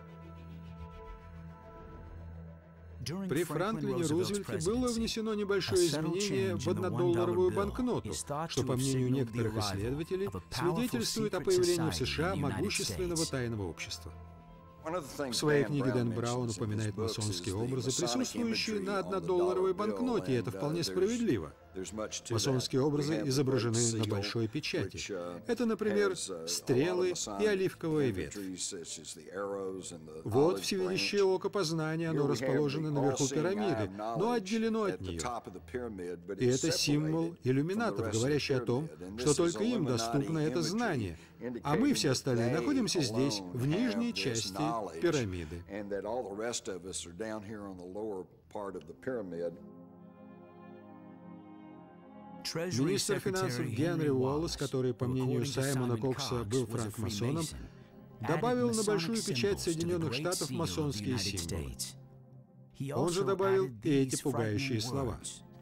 При Франклине Рузвельте было внесено небольшое изменение в однодолларовую банкноту, что, по мнению некоторых исследователей, свидетельствует о появлении в США могущественного тайного общества. В своей книге Дэн Браун упоминает масонские образы, присутствующие на однодолларовой банкноте, и это вполне справедливо. Масонские образы изображены на большой печати. Это, например, стрелы и оливковая ветвь. Вот всевидящее око познания, оно расположено наверху пирамиды, но отделено от нее. И это символ иллюминатов, говорящий о том, что только им доступно это знание, а мы все остальные находимся здесь, в нижней части пирамиды. Министр финансов Генри Уоллес, который, по мнению Саймона Кокса, был франкмасоном, добавил на большую печать Соединенных Штатов масонские символы. Он же добавил и эти пугающие слова.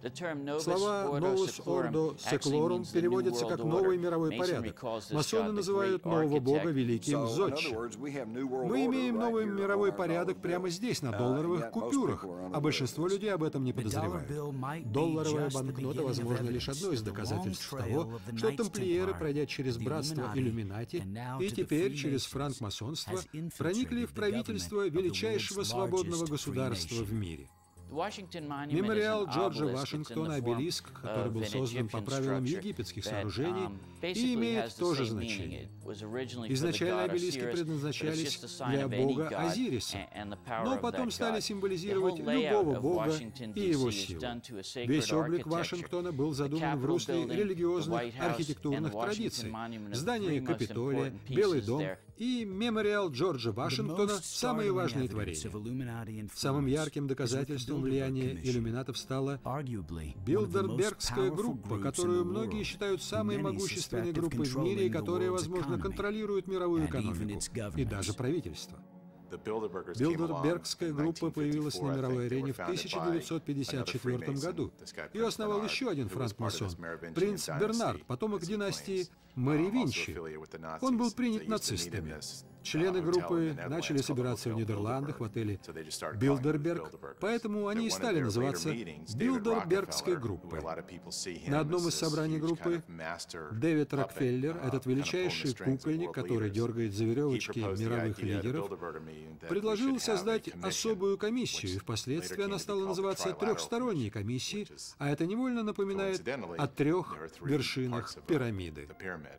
Слова «Novus Ordo Seclorum» переводятся как «новый мировой порядок». Масоны называют нового бога великим Зодчим. Мы имеем новый мировой порядок прямо здесь, на долларовых купюрах, а большинство людей об этом не подозревают. Долларовая банкнота, возможно, лишь одно из доказательств того, что тамплиеры, пройдя через братство Иллюминати и теперь через франкмасонство, проникли в правительство величайшего свободного государства в мире. Мемориал Джорджа Вашингтона, обелиск, который был создан по правилам египетских сооружений, и имеет то же значение. Изначально обелиски предназначались для бога Азириса, но потом стали символизировать любого бога и его силу. Весь облик Вашингтона был задуман в русле религиозных архитектурных традиций. Здание Капитолия, Белый дом и мемориал Джорджа Вашингтона — самые важные творения. Самым ярким доказательством влияния иллюминатов стала Билдербергская группа, которую многие считают самой могущественной группой в мире и которая, возможно, контролирует мировую экономику и даже правительство. Билдербергская группа появилась на мировой арене в тысяча девятьсот пятьдесят четвёртом году. Ее основал еще один франкмасон, принц Бернард, потомок династии Меровинчи. Он был принят нацистами. Члены группы начали собираться в Нидерландах в отеле Билдерберг, поэтому они и стали называться Билдербергской группой. На одном из собраний группы Дэвид Рокфеллер, этот величайший кукольник, который дергает за веревочки мировых лидеров, предложил создать особую комиссию, и впоследствии она стала называться трехсторонней комиссией, а это невольно напоминает о трех вершинах пирамиды.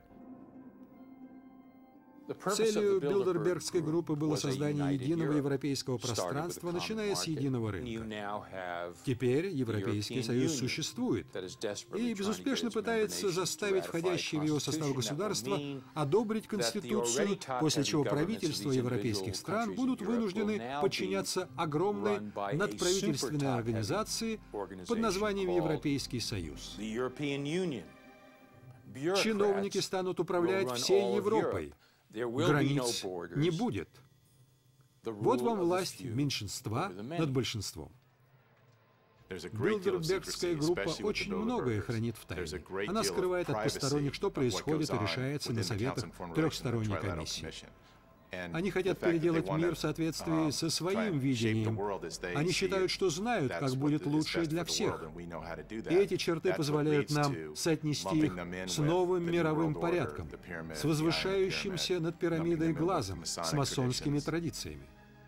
Целью Билдербергской группы было создание единого европейского пространства, начиная с единого рынка. Теперь Европейский Союз существует и безуспешно пытается заставить входящие в его состав государства одобрить Конституцию, после чего правительства европейских стран будут вынуждены подчиняться огромной надправительственной организации под названием Европейский Союз. Чиновники станут управлять всей Европой. Границ не будет. Вот вам власть меньшинства над большинством. Билдербергская группа очень многое хранит в тайне. Она скрывает от посторонних, что происходит и решается на советах трехсторонней комиссии. Они хотят переделать мир в соответствии со своим видением. Они считают, что знают, как будет лучше для всех. И эти черты позволяют нам соотнести их с новым мировым порядком, с возвышающимся над пирамидой глазом, с масонскими традициями.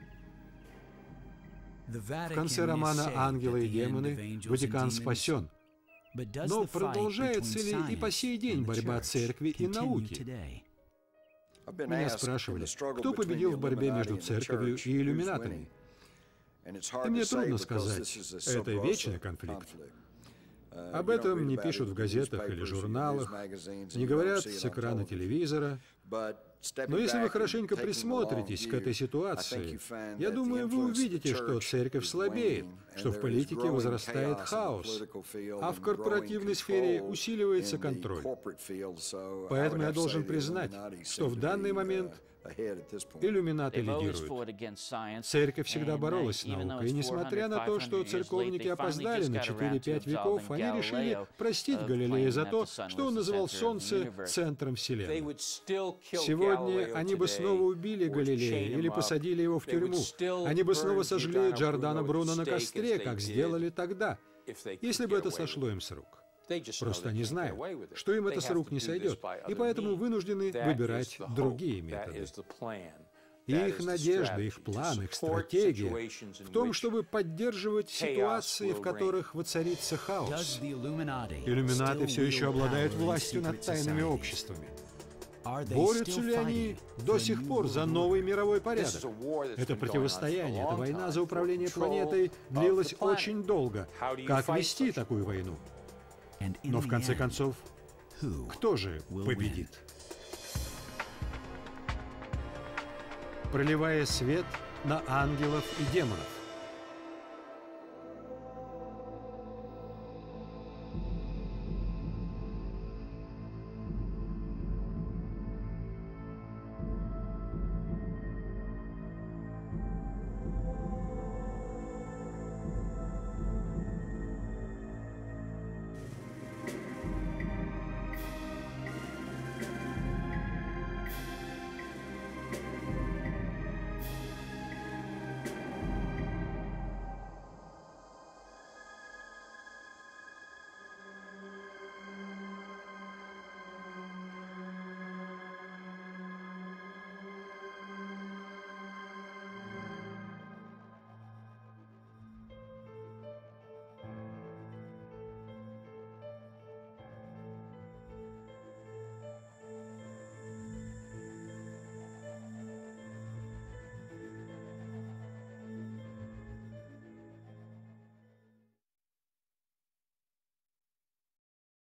В конце романа «Ангелы и демоны» Ватикан спасен. Но продолжается ли и по сей день борьба церкви и науки? Меня спрашивали, кто победил в борьбе между церковью и иллюминатами. И мне трудно сказать, это вечный конфликт. Об этом не пишут в газетах или журналах, не говорят с экрана телевизора. Но если вы хорошенько присмотритесь к этой ситуации, я думаю, вы увидите, что церковь слабеет, что в политике возрастает хаос, а в корпоративной сфере усиливается контроль. Поэтому я должен признать, что в данный момент иллюминаты лидируют. Церковь всегда боролась с наукой, и несмотря на то, что церковники опоздали на четыре-пять веков, они решили простить Галилея за то, что он называл Солнце центром Вселенной. Сегодня они бы снова убили Галилея или посадили его в тюрьму. Они бы снова сожгли Джордано Бруно на костре, как сделали тогда, если бы это сошло им с рук. Просто они знают, что им это с рук не сойдет, и поэтому вынуждены выбирать другие методы. И их надежда, их план, их стратегия в том, чтобы поддерживать ситуации, в которых воцарится хаос. Иллюминаты все еще обладают властью над тайными обществами. Борются ли они до сих пор за новый мировой порядок? Это противостояние, эта война за управление планетой длилась очень долго. Как вести такую войну? Но в конце концов, кто же победит? Проливая свет на ангелов и демонов.